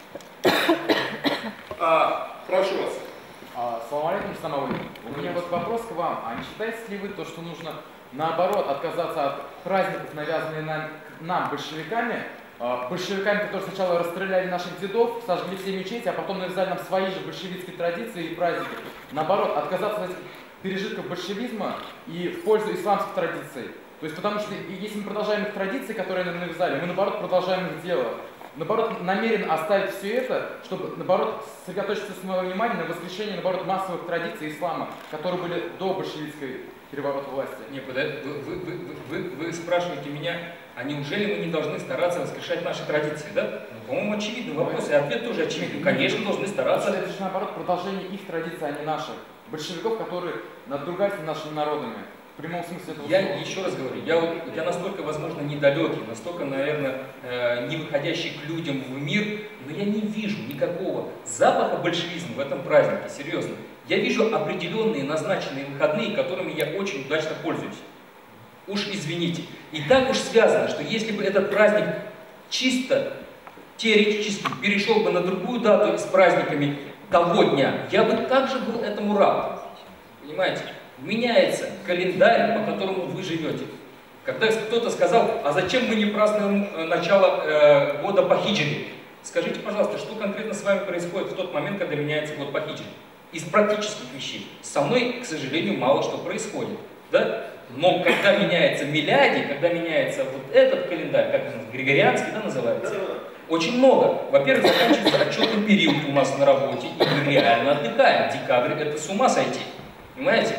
[SPEAKER 1] А, прошу вас.
[SPEAKER 13] Салам алейкум, Становой. У меня вот вопрос к вам. А не считаете ли вы то, что нужно наоборот отказаться от праздников, навязанных нам, нам большевиками, большевиками, которые сначала расстреляли наших дедов, сожгли все мечети, а потом навязали нам свои же большевистские традиции и праздники. Наоборот, отказаться от этих пережитков большевизма и в пользу исламских традиций. То есть, потому что если мы продолжаем их традиции, которые нам навязали, мы наоборот продолжаем их дело. Наоборот, намерен оставить все это, чтобы, наоборот, сосредоточиться своего внимания на воскрешении, наоборот, массовых традиций ислама, которые были до большевистской переворота власти.
[SPEAKER 2] Не, вы, вы, вы, вы, вы спрашиваете меня, а неужели мы не должны стараться воскрешать наши традиции, да? Ну, по-моему, очевидный вопрос, и ответ тоже очевидный. Конечно, должны стараться.
[SPEAKER 13] Это же, наоборот, продолжение их традиций, а не наших. Большевиков, которые надругаются над нашими народами. В прямом смысле этого
[SPEAKER 2] Я
[SPEAKER 13] слова.
[SPEAKER 2] еще раз говорю, я, я настолько, возможно, недалекий, настолько, наверное, э, не выходящий к людям в мир, но я не вижу никакого запаха большевизма в этом празднике, серьезно. Я вижу определенные назначенные выходные, которыми я очень удачно пользуюсь. Уж извините. И так уж связано, что если бы этот праздник чисто теоретически перешел бы на другую дату с праздниками того дня, я бы также был этому рад. Понимаете? Меняется календарь, по которому вы живете. Когда кто-то сказал, а зачем мы не празднуем начало э, года по хиджре? Скажите, пожалуйста, что конкретно с вами происходит в тот момент, когда меняется год по хиджре? Из практических вещей. Со мной, к сожалению, мало что происходит. Да? Но когда меняется миляди, когда меняется вот этот календарь, как он, григорианский, да, называется, очень много. Во-первых, заканчивается отчетный период у нас на работе, и мы реально отдыхаем. Декабрь — это с ума сойти. Понимаете?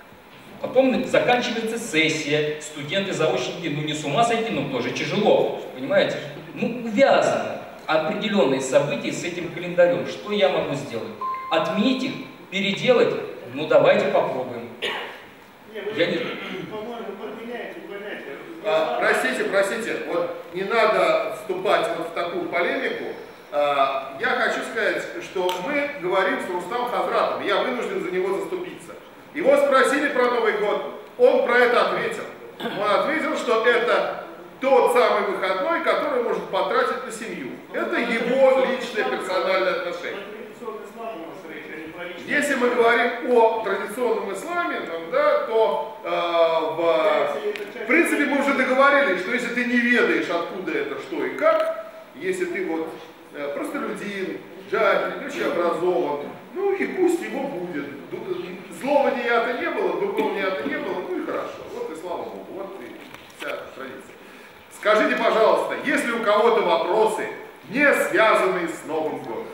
[SPEAKER 2] Потом заканчивается сессия, студенты-заочники, ну не с ума сойти, но тоже тяжело, понимаете? Ну, увязаны определенные события с этим календарем. Что я могу сделать? Отменить их, переделать? Ну, давайте попробуем. Я не...
[SPEAKER 1] А, простите, простите, вот не надо вступать вот в такую полемику. А, я хочу сказать, что мы говорим с Рустам Хазратом, я вынужден за него заступиться. Его спросили про Новый год, он про это ответил. Он ответил, что это тот самый выходной, который может потратить на семью. Это его личное персональное отношение. Если мы говорим о традиционном исламе, да, то э, в, в принципе мы уже договорились, что если ты не ведаешь, откуда это, что и как, если ты вот э, простолюдин, джахиль, не очень образован, ну и пусть его будет. Злого нията не было, другого нията не было, ну и хорошо. Вот и слава Богу, вот и вся традиция. Скажите, пожалуйста, есть ли у кого-то вопросы, не связанные с Новым годом?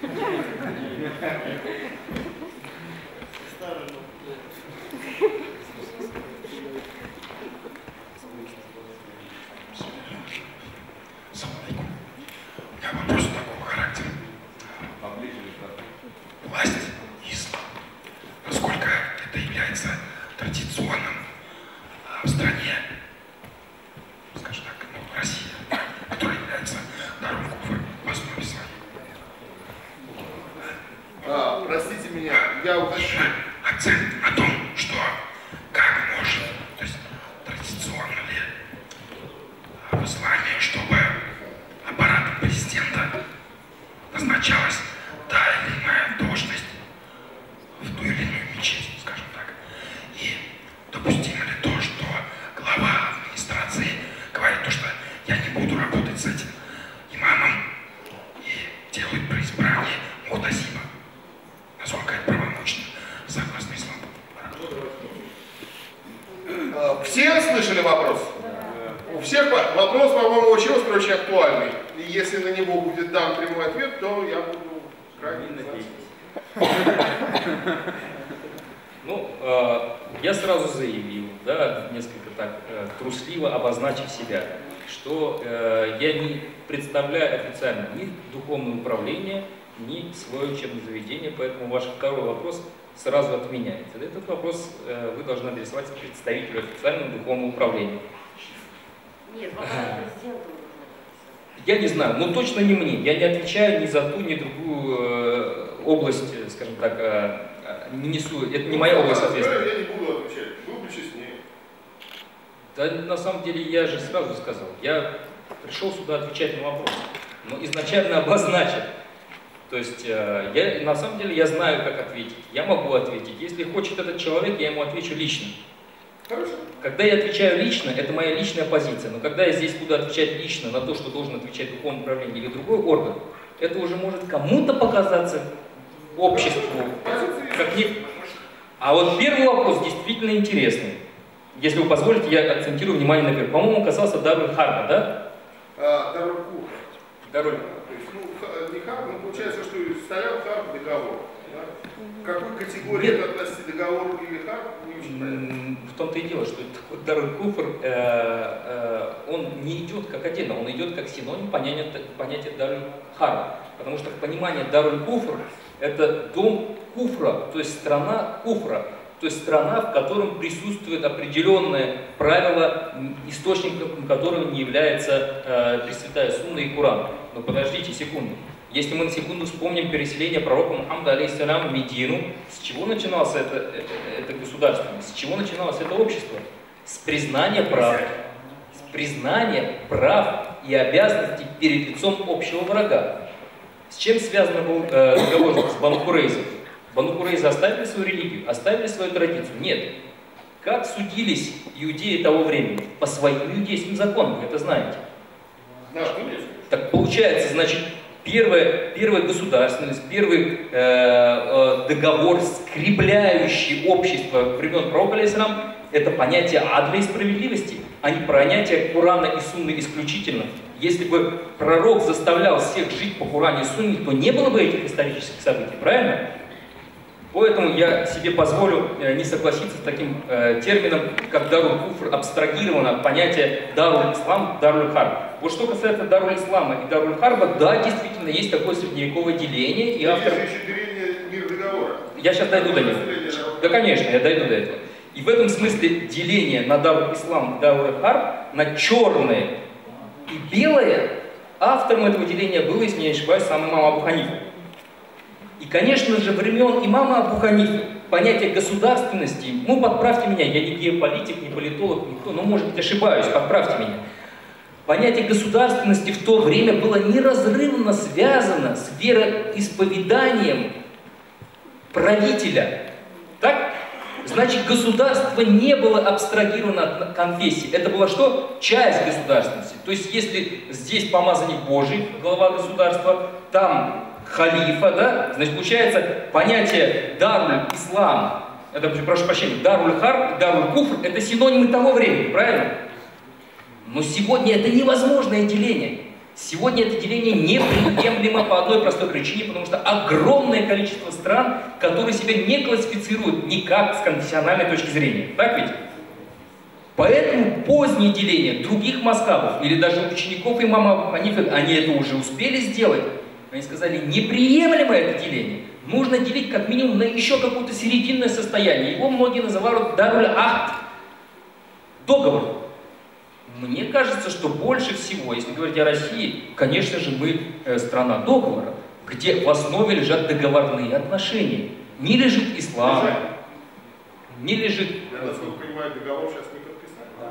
[SPEAKER 14] У меня вопрос такого характера. Власть и ислам. Насколько это является традиционным в стране, скажем так, ну, Россия, которая является дорогой в основе своей.
[SPEAKER 1] А, простите меня,
[SPEAKER 14] допустимо ли то, что глава администрации говорит то, что я не буду работать с этим имамом и делает преисправление мухтасиба? Насколько это правомочно, согласно исламу?
[SPEAKER 1] Все слышали вопрос? У всех вопрос, по-моему, очень острый, очень актуальный. И если на него будет дан прямой ответ, то я буду крайне надеяться.
[SPEAKER 2] Ну, э, я сразу заявил, да, несколько так э, трусливо обозначив себя, что э, я не представляю официально ни духовное управление, ни свое учебное заведение, поэтому ваш второй вопрос сразу отменяется. Этот вопрос э, вы должны адресовать представителю официального духовного управления.
[SPEAKER 7] Нет, вопрос президенту.
[SPEAKER 2] Я не знаю, но точно не мне. Я не отвечаю ни за ту, ни другую э, область, скажем так, э, не несу. Это не моя область ответственности.
[SPEAKER 1] Я не буду отвечать, буду честнее.
[SPEAKER 2] Да, на самом деле, я же сразу сказал, я пришел сюда отвечать на вопросы, но изначально обозначил. То есть, э, я, на самом деле, я знаю, как ответить. Я могу ответить. Если хочет этот человек, я ему отвечу лично.
[SPEAKER 1] Хорошо.
[SPEAKER 2] Когда я отвечаю лично, это моя личная позиция. Но когда я здесь буду отвечать лично на то, что должен отвечать духовное управление или другой орган, это уже может кому-то показаться обществу. Как не... А вот первый вопрос действительно интересный. Если вы позволите, я акцентирую внимание на первый. По-моему, касался Даруль Харба, да?
[SPEAKER 1] А, Даруль Куфр.
[SPEAKER 2] Даруль.
[SPEAKER 1] Ну, не Харб, но получается, что стоял Харб договор. Да? К какой категории это относится, договор или Харб, не очень понятно.
[SPEAKER 2] В том-то и дело, что Даруль Куфр, э, э, он не идет как отдельно, он идет как синоним понятия, понятия Даруль Харб. Потому что в понимании Даруль Куфр это дом куфра, то есть страна куфра. То есть страна, в котором присутствует определенное правило, источником которого не является э, Пресвятая Сунна и Коран. Но подождите секунду. Если мы на секунду вспомним переселение пророка Мухаммада алейхиссалям в Медину, с чего начиналось это, это, это государство? С чего начиналось это общество? С признания прав. С признания прав и обязанностей перед лицом общего врага. С чем связан был э, договор с Бану Курейзой? Бану Курейза оставили свою религию, оставили свою традицию? Нет. Как судились иудеи того времени? По своим иудейским законам, вы это знаете. Так получается, значит, первая, первая государственность, первый э, э, договор, скрепляющий общество времен пророка алейхиссалям, это понятие адля и справедливости, а не понятие Корана и Сунны исключительно. Если бы пророк заставлял всех жить по Корану и Сунне, то не было бы этих исторических событий, правильно? Поэтому я себе позволю э, не согласиться с таким э, термином, как Даруль Куфр, абстрагировано от понятия Даруль Ислам, Даруль Харб. Вот что касается Даруль Ислама и Даруль Харба, да, действительно, есть такое средневековое деление. И автор... Я сейчас дойду до него. Да, конечно, я дойду до этого. И в этом смысле деление на Даруль Ислам и Даруль Харб, на черное и белое, автором этого деления был, если не ошибаюсь, сам имам Абу Ханифа. И, конечно же, времен имама Абу Ханифы понятие государственности, ну, подправьте меня, я не геополитик, не политолог, никто, но, может быть, ошибаюсь, подправьте меня. Понятие государственности в то время было неразрывно связано с вероисповеданием правителя. Так? Значит, государство не было абстрагировано от конфессии. Это была что? Часть государственности. То есть, если здесь помазанник Божий, глава государства, там халифа, да, значит, получается понятие Даруль Ислам, это, прошу прощения, Даруль Харб и Даруль Куфр, это синонимы того времени, правильно? Но сегодня это невозможное деление. Сегодня это деление неприемлемо по одной простой причине, потому что огромное количество стран, которые себя не классифицируют никак с конфессиональной точки зрения. Так ведь? Поэтому позднее деление других мазхабов или даже учеников имама Абу Ханифы, они это уже успели сделать. Они сказали, неприемлемо это деление. Нужно делить как минимум на еще какое-то серединное состояние. Его многие называют Даруль Ахд. Договор. Мне кажется, что больше всего, если говорить о России, конечно же, мы э, страна договора, где в основе лежат договорные отношения. Не лежит ислам, не лежит...
[SPEAKER 1] Я, насколько понимаю, договор сейчас не подписали. Да.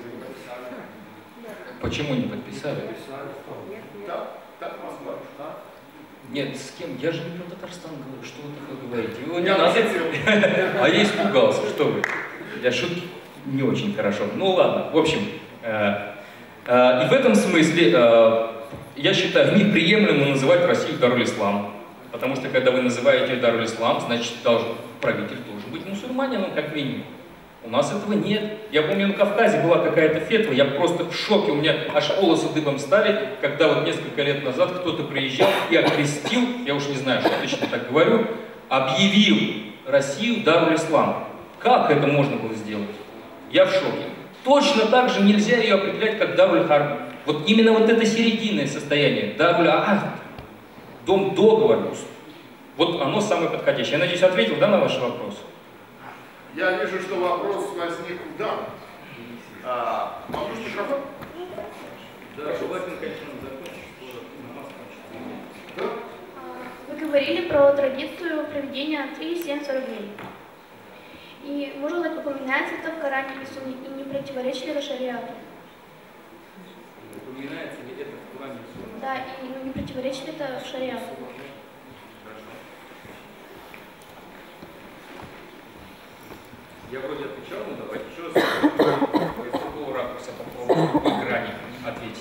[SPEAKER 2] Почему не подписали?
[SPEAKER 1] Да, так Москва.
[SPEAKER 2] Нет, с кем? Я же не про Татарстан говорю, что вы такое говорите? Его не надо. А я испугался, что вы? Я шутки. не очень хорошо. Ну ладно, в общем, э, э, и в этом смысле э, я считаю неприемлемо называть Россию Даруль-Ислам. Потому что когда вы называете ее Даруль-Ислам, значит должен правитель должен быть мусульманином, как минимум. У нас этого нет. Я помню, на Кавказе была какая-то фетва, я просто в шоке, у меня аж волосы дыбом стали, когда вот несколько лет назад кто-то приезжал и окрестил, я уж не знаю, что точно так говорю, объявил Россию Даруль-Ислам. Как это можно было сделать? Я в шоке. Точно так же нельзя ее определять как Даруль-Харб. Вот именно вот это серединное состояние, Даруль-Ахд, дом договора, вот оно самое подходящее. Я надеюсь, ответил, да, на ваш вопрос?
[SPEAKER 1] Я вижу, что вопрос возник у дам. А, Могу микрофон?
[SPEAKER 2] Да, желательно, конечно, закончить.
[SPEAKER 1] Да?
[SPEAKER 15] Вы говорили про традицию проведения три семь сорок дней. И может ли упоминается это в Коране и не противоречит ли это шариату?
[SPEAKER 2] Упоминается ли это в Коране?
[SPEAKER 15] Да, и ну, не противоречит ли это шариату?
[SPEAKER 2] Я вроде отвечал, но давайте еще раз из другого ракурса попробую, в другой грани ответить.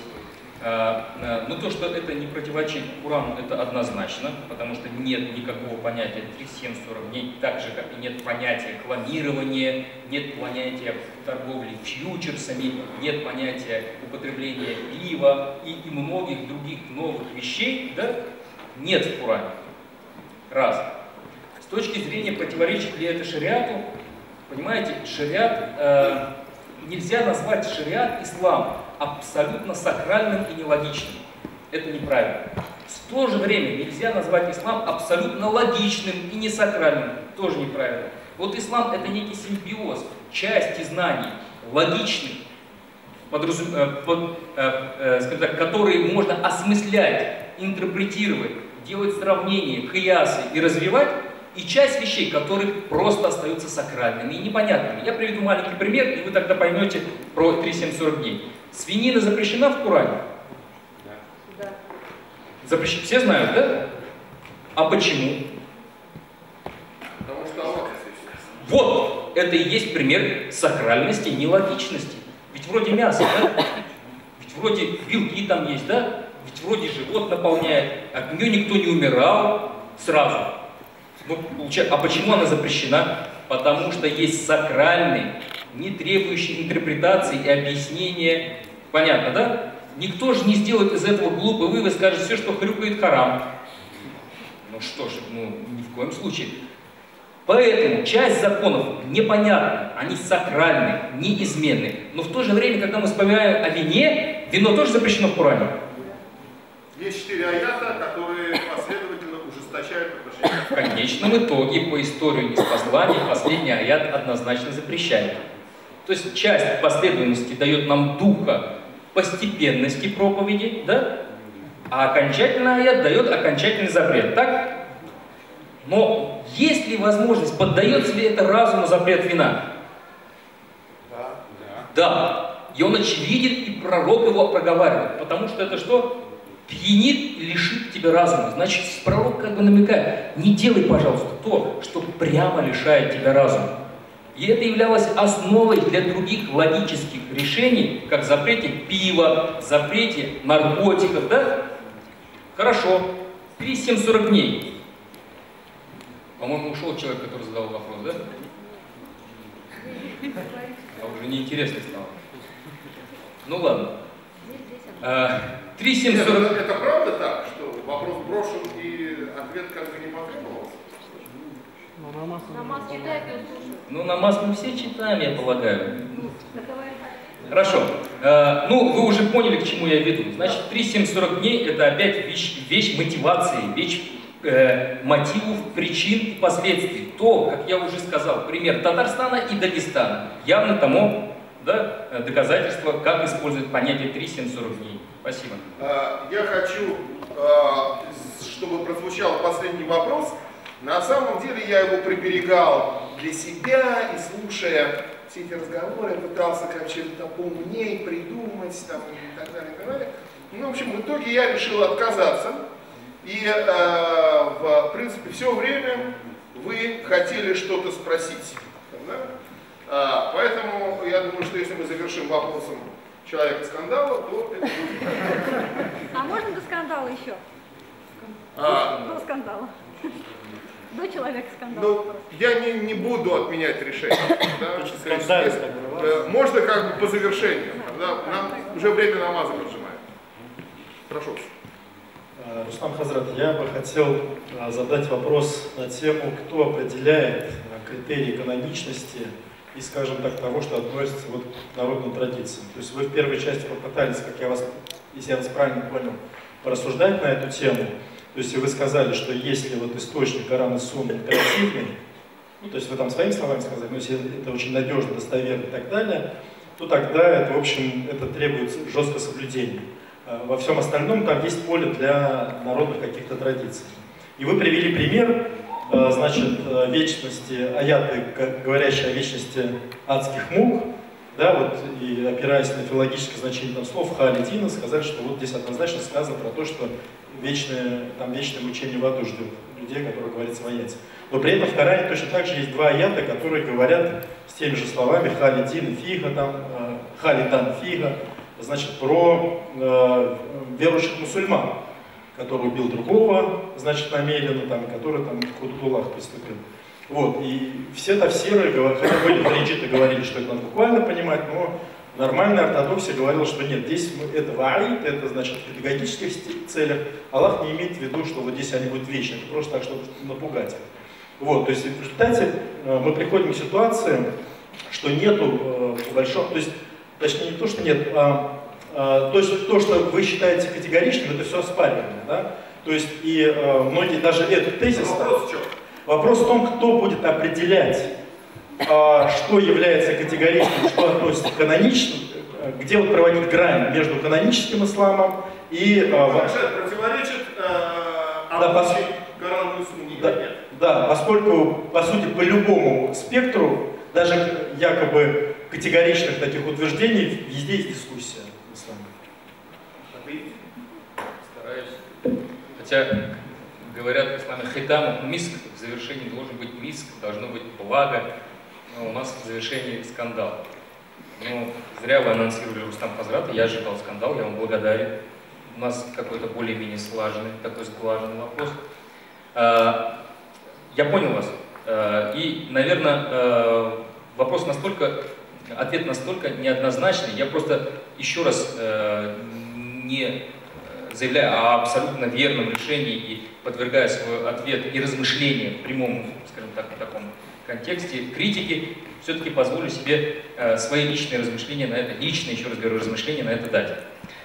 [SPEAKER 2] А, ну то, что это не противоречит Корану, это однозначно, потому что нет никакого понятия три семь сорок дней, так же, как и нет понятия клонирования, нет понятия торговли фьючерсами, нет понятия употребления пива и, и многих других новых вещей, да, нет в Коране. Раз. С точки зрения, противоречит ли это шариату, понимаете, шариат, э, нельзя назвать шариат ислам абсолютно сакральным и нелогичным. Это неправильно. В то же время нельзя назвать ислам абсолютно логичным и не сакральным. Тоже неправильно. Вот ислам это некий симбиоз, части знаний, логичных, подразум... под... э, э, так, которые можно осмыслять, интерпретировать, делать сравнения, киясы и развивать, и часть вещей, которые просто остаются сакральными и непонятными. Я приведу маленький пример, и вы тогда поймете про три семь сорок дней. Свинина запрещена в Коране?
[SPEAKER 11] Да.
[SPEAKER 2] Запрещена. Все знают, да? А почему?
[SPEAKER 1] Потому что Allah.
[SPEAKER 2] Вот, это и есть пример сакральности, нелогичности. Ведь вроде мясо, да? Ведь вроде белки там есть, да? Ведь вроде живот наполняет, от нее никто не умирал сразу. Ну, а почему она запрещена? Потому что есть сакральный, не требующий интерпретации и объяснения. Понятно, да? Никто же не сделает из этого глупый вывод, скажет, все, что хрюкает, харам. Ну что ж, ну ни в коем случае. Поэтому часть законов непонятна, они сакральны, неизменны. Но в то же время, когда мы вспоминаем о вине, вино тоже запрещено в Коране.
[SPEAKER 1] Есть четыре аята, которые последовательно ужесточают отношения.
[SPEAKER 2] В конечном итоге, по истории ниспослания, последний аят однозначно запрещает. То есть часть последовательности дает нам духа постепенности проповеди, да? А окончательный аят дает окончательный запрет, так? Но есть ли возможность, поддается ли это разуму запрет вина?
[SPEAKER 1] Да.
[SPEAKER 2] Да. И он очевиден, и пророк его проговаривает. Потому что это что? Пьянит и лишит тебя разума. Значит, пророк как бы намекает, не делай, пожалуйста, то, что прямо лишает тебя разума. И это являлось основой для других логических решений, как в запрете пива, запрете наркотиков, да? Хорошо. три семь сорок дней. По-моему, ушел человек, который задал вопрос, да? А уже неинтересно стало. Ну ладно. три семь сорок...
[SPEAKER 1] Это, это правда так, что вопрос брошен и ответ как бы не потребовался?
[SPEAKER 11] Намаз читает и услышит.
[SPEAKER 2] Ну, намаз мы все читаем, я полагаю. Хорошо. Э, ну, вы уже поняли, к чему я веду. Значит, три семь сорок дней это опять вещь, вещь мотивации, вещь э, мотивов, причин и последствий. То, как я уже сказал, пример Татарстана и Дагестана. Явно тому, да, доказательство, как использовать понятие три семь сорок дней. Спасибо.
[SPEAKER 1] Я хочу, чтобы прозвучал последний вопрос. На самом деле я его приберегал для себя и, слушая все эти разговоры, пытался как чем-то поумнее придумать там, и так далее, и так далее. Ну, в общем, в итоге я решил отказаться. И, э, в принципе, все время вы хотели что-то спросить. Да? А, поэтому я я думаю, что если мы завершим вопросом человека скандала, то это будет...
[SPEAKER 16] А можно до скандала еще?
[SPEAKER 1] А,
[SPEAKER 16] До скандала. До человека скандала.
[SPEAKER 1] Ну, я не, не буду отменять решение. Да?
[SPEAKER 17] Скандал,
[SPEAKER 1] Есть, э, можно как бы по завершению. Да? Нам уже время намаза поджимает. Прошу.
[SPEAKER 17] Рустам Хазрат, я бы хотел задать вопрос на тему, кто определяет критерии каноничности и, скажем так, того, что относится вот к народным традициям. То есть вы в первой части попытались, как я вас, если я вас правильно понял, порассуждать на эту тему. То есть вы сказали, что если вот источник Коран и Сунна императивный, ну, то есть вы там своими словами сказали, но если это очень надежно, достоверно и так далее, то тогда это, в общем, это требует жесткого соблюдения. Во всем остальном там есть поле для народных каких-то традиций. И вы привели пример, значит, вечности, аяты, говорящие о вечности адских мук, да, вот, и опираясь на филологическое значение там, слов Халидина, сказали, что вот здесь однозначно сказано про то, что вечное, там, вечное мучение в аду ждет людей, которые говорят в аяте. Но при этом в Коране точно так же есть два аята, которые говорят с теми же словами Халидин и Фига, там, э, Халидан Фига, значит, про э, верующих мусульман, который убил другого, значит, намеренно, там, который там худулах приступил. Вот, и все тафсиры, хотя были хариджиты говорили, что это надо буквально понимать, но нормальная ортодоксия говорила, что нет, здесь это ваид, это значит в педагогических целях. Аллах не имеет в виду, что вот здесь они будут вечны, это просто так, чтобы напугать их. Вот, то есть в результате мы приходим к ситуации, что нету большого, то есть, точнее не то, что нет, а, а то, что, то, что вы считаете категоричным, это все оспариваемо, да? То есть и а, многие, даже этот тезис...
[SPEAKER 1] Вопрос в чем?
[SPEAKER 17] Вопрос в том, кто будет определять, а, что является категоричным, что относится к каноничным, где вот проводить грань между каноническим исламом и... А,
[SPEAKER 1] противоречит э,
[SPEAKER 17] да, пос...
[SPEAKER 1] Корану и Сунне,
[SPEAKER 17] да,
[SPEAKER 1] нет?
[SPEAKER 17] Да, поскольку, по сути, по любому спектру, даже якобы категоричных таких утверждений, везде есть дискуссия в исламе.
[SPEAKER 2] Стараюсь. Хотя... Говорят в исламе хитам миск, в завершении должен быть миск, должно быть благо, но у нас в завершении скандал. Ну, зря вы анонсировали Рустам Хазрата, я ожидал скандал, я вам благодарен. У нас какой-то более-менее слаженный, такой сглаженный вопрос. Я понял вас. И, наверное, вопрос настолько, ответ настолько неоднозначный, я просто еще раз не... заявляя о абсолютно верном решении и подвергая свой ответ и размышления в прямом, скажем так, в таком контексте критики, все-таки позволю себе э, свои личные размышления на это, личные, еще раз говорю, размышления на это дать.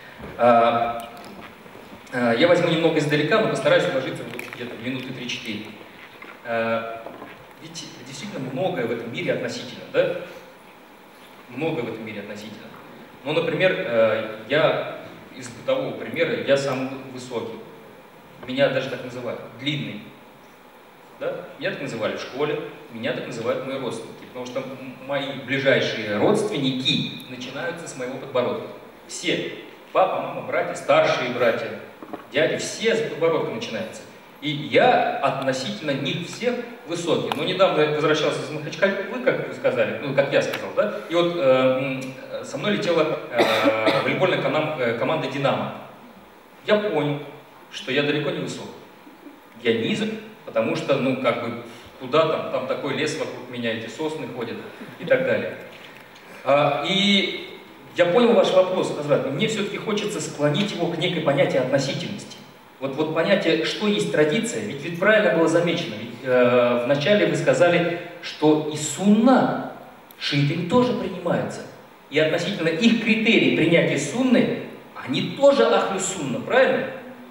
[SPEAKER 2] Э, э, я возьму немного издалека, но постараюсь уложиться где-то в минуты три-четыре. Э, ведь действительно многое в этом мире относительно, да? Многое в этом мире относительно. Ну, например, э, я... Из бытового примера, я самый высокий. Меня даже так называют. Длинный. Да? Меня так называли в школе, меня так называют мои родственники. Потому что мои ближайшие родственники начинаются с моего подбородка. Все. Папа, мама, братья, старшие братья, дяди, все с подбородка начинаются. И я относительно них всех высокий. Но недавно я возвращался из Махачкалы, вы как вы сказали, ну как я сказал, да? И вот э, со мной летела э, волейбольная команда «Динамо». Я понял, что я далеко не высок. Я низок, потому что, ну как бы, куда там, там такой лес вокруг меня, эти сосны ходят и так далее. А, и я понял ваш вопрос, Хазрат, мне все-таки хочется склонить его к некой понятию относительности. Вот, вот понятие, что есть традиция, ведь, ведь правильно было замечено, ведь, э, вначале вы сказали, что и сунна шиитами тоже принимается. И относительно их критерий принятия сунны, они тоже ахлю сунна, правильно?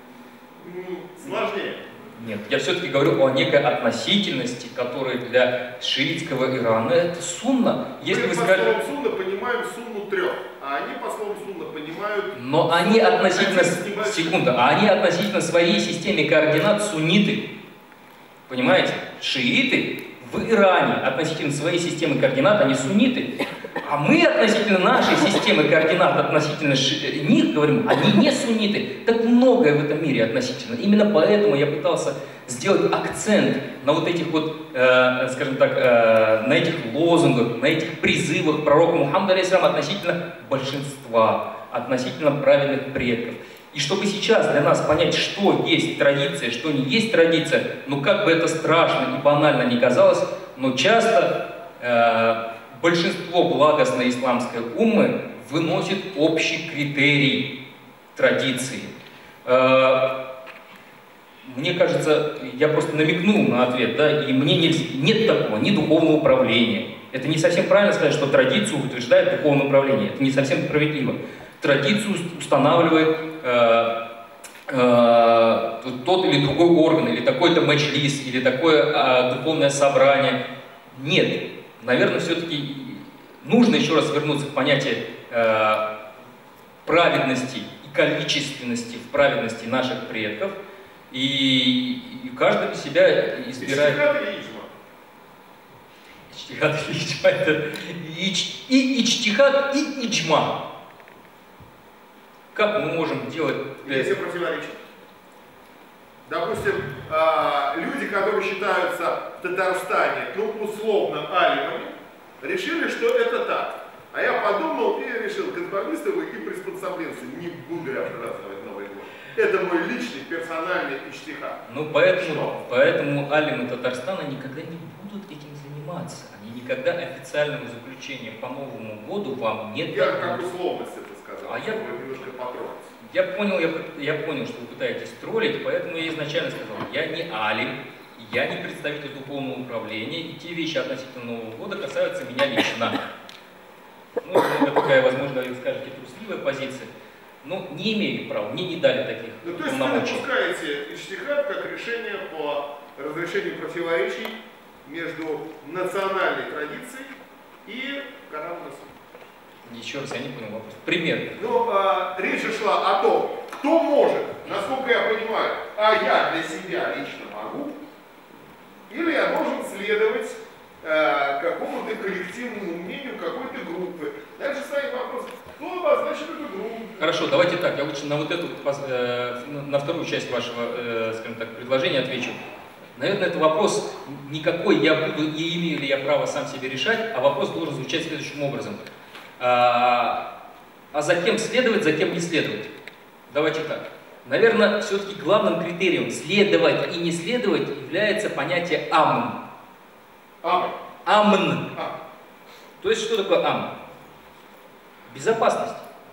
[SPEAKER 1] Сложнее.
[SPEAKER 2] Нет, я все-таки говорю о некой относительности, которая для шиитского Ирана это сунна. Если
[SPEAKER 1] Мы
[SPEAKER 2] вы
[SPEAKER 1] по
[SPEAKER 2] сказали...
[SPEAKER 1] словам сунна понимаем сунну трех, а они по словам сунна понимают...
[SPEAKER 2] Но они относительно... Секунда, а они относительно своей системе координат сунниты. Понимаете? Шииты в Иране относительно своей системы координат, они сунниты, а мы относительно нашей системы координат, относительно них говорим, они не сунниты. Так многое в этом мире относительно. Именно поэтому я пытался сделать акцент на вот этих вот, э, скажем так, э, на этих лозунгах, на этих призывах пророка Мухаммада алейхиссалям относительно большинства, относительно праведных предков. И чтобы сейчас для нас понять, что есть традиция, что не есть традиция, ну как бы это страшно и банально не казалось, но часто э, большинство благостной исламской уммы выносит общий критерий традиции. Э, мне кажется, я просто намекнул на ответ, да, и мне нельзя, нет такого, ни духовного управления. Это не совсем правильно сказать, что традицию утверждает духовное управление. Это не совсем справедливо. Традицию устанавливает э, э, тот или другой орган, или такой-то маджлис, или такое э, духовное собрание. Нет. Наверное, все-таки нужно еще раз вернуться к понятию э, праведности и количественности в праведности наших предков. И, и каждый для себя избирает... Ичтихад или иджма? Это и ичтихад, и иджма. Как мы можем делать...
[SPEAKER 1] Если противоречит. Допустим, э, люди, которые считаются в Татарстане, ну, условно, алимами, решили, что это так. А я подумал и решил, конформисты вы и приспособленцы, не буду я праздновать Новый год. Это мой личный, персональный ичтихад.
[SPEAKER 2] Ну, поэтому, поэтому алимы Татарстана никогда не будут этим заниматься. Они никогда официального заключения по Новому году вам не
[SPEAKER 1] Я
[SPEAKER 2] дадут.
[SPEAKER 1] как условность это сказал,
[SPEAKER 2] а я,
[SPEAKER 1] немножко потрогать.
[SPEAKER 2] Я понял, я, я понял, что вы пытаетесь троллить, поэтому я изначально сказал, я не алим, я не представитель духовного управления, и те вещи относительно Нового года касаются меня лично. Ну, это такая, возможно, вы скажете, трусливая позиция. Но не имею права, мне не дали таких
[SPEAKER 1] ну, то есть
[SPEAKER 2] полномочий.
[SPEAKER 1] вы допускаете ичтихад как решение по разрешению противоречий между национальной традицией и каноном Расула.
[SPEAKER 2] Еще раз, я не понял вопрос. Пример.
[SPEAKER 1] Ну, а, речь шла о том, кто может, насколько я понимаю, а я для себя лично могу, или я должен следовать э, какому-то коллективному мнению какой-то группы. Дальше стоит вопрос, кто обозначит эту группу.
[SPEAKER 2] Хорошо, давайте так, я лучше на вот эту, э, на вторую часть вашего, э, скажем так, предложения отвечу. Наверное, это вопрос никакой, я буду, и имею ли я право сам себе решать, а вопрос должен звучать следующим образом. А, а за кем следовать, за кем не следовать? Давайте так. Наверное, все-таки главным критерием следовать и не следовать является понятие амн.
[SPEAKER 1] Амн.
[SPEAKER 2] Амн. То есть, что такое амн? Безопасность.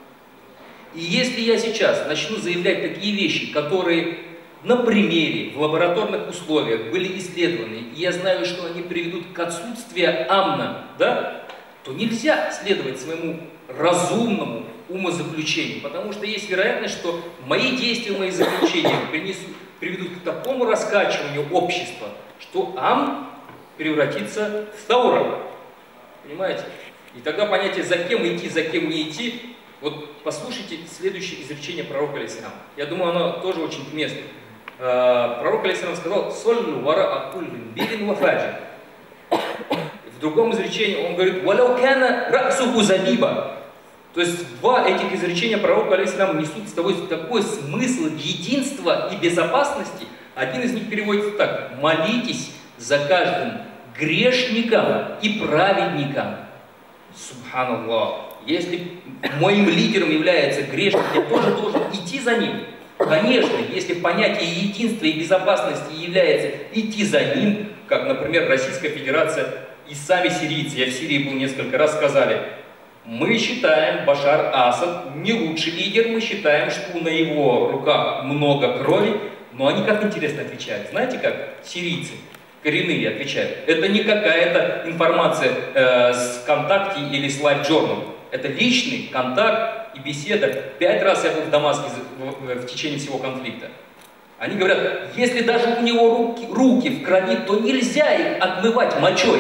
[SPEAKER 2] И если я сейчас начну заявлять такие вещи, которые на примере, в лабораторных условиях были исследованы, и я знаю, что они приведут к отсутствию амна, да, то нельзя следовать своему разумному умозаключению, потому что есть вероятность, что мои действия, мои заключения принесут, приведут к такому раскачиванию общества, что амн превратится в таура. Понимаете? И тогда понятие «за кем идти, за кем не идти», вот послушайте следующее изречение пророка алейхиссалям. Я думаю, оно тоже очень уместно. Пророк алейхиссалям сказал: «Соллю вара акуллин билин вафаджи». В другом изречении он говорит: «Валяу кана раксуху забиба». То есть два этих изречения пророка алейхиссалям несут с тобой такой смысл единства и безопасности. Один из них переводится так: «Молитесь за каждым грешником и праведником». Субханаллах. Если моим лидером является грешник, я тоже должен идти за ним. Конечно, если понятие единства и безопасности является идти за ним, как, например, Российская Федерация и сами сирийцы, я в Сирии был несколько раз, сказали: мы считаем, Башар Асад не лучший лидер, мы считаем, что на его руках много крови, но они как интересно отвечают. Знаете как? Сирийцы коренные отвечают. Это не какая-то информация э, с ВКонтакте или с Live Journal. Это личный контакт и беседа. Пять раз я был в Дамаске в, в, в течение всего конфликта. Они говорят, если даже у него руки, руки в крови, то нельзя их отмывать мочой.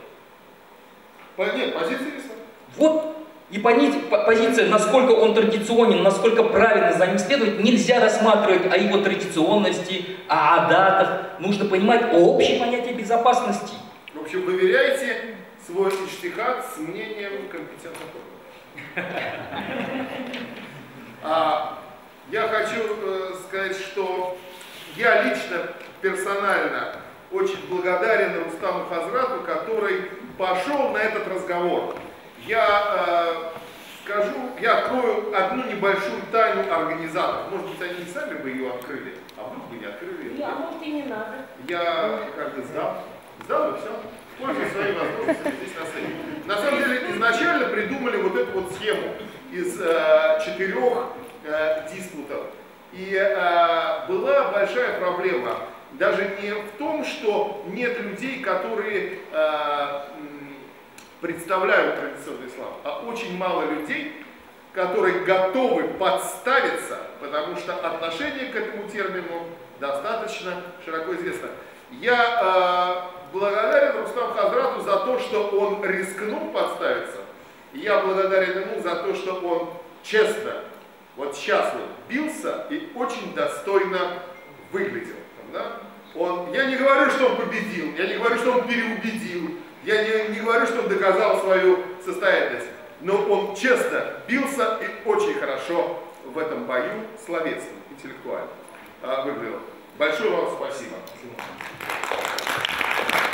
[SPEAKER 1] Нет, позиция есть.
[SPEAKER 2] Вот. И позиция, насколько он традиционен, насколько правильно за ним следовать, нельзя рассматривать о его традиционности, о адатах. Нужно понимать общее понятие безопасности.
[SPEAKER 1] В общем, выверяйте свой иштихад с мнением компетентных органов. А, я хочу э, сказать, что я лично, персонально, очень благодарен Рустаму Хазрату, который пошел на этот разговор. Я э, скажу, я открою одну небольшую тайну организаторов. Может быть, они сами бы ее открыли, а вдруг бы не открыли.
[SPEAKER 7] А может и не надо.
[SPEAKER 1] Я как бы сдал. Сдал и все. Пользуясь своими возможностями здесь на сцене. На самом деле, изначально придумали вот эту вот схему из э, четырех э, диспутов. И э, была большая проблема. Даже не в том, что нет людей, которые э, представляют традиционный ислам, а очень мало людей, которые готовы подставиться, потому что отношение к этому термину достаточно широко известно. Я э, благодарен Рустаму Хазрату за то, что он рискнул подставиться. И я благодарен ему за то, что он честно, вот сейчас вот бился и очень достойно выглядел. Да? Он, я не говорю, что он победил, я не говорю, что он переубедил, я не, не говорю, что он доказал свою состоятельность, но он честно бился и очень хорошо в этом бою словесным, интеллектуально а, выглядел. Большое вам спасибо.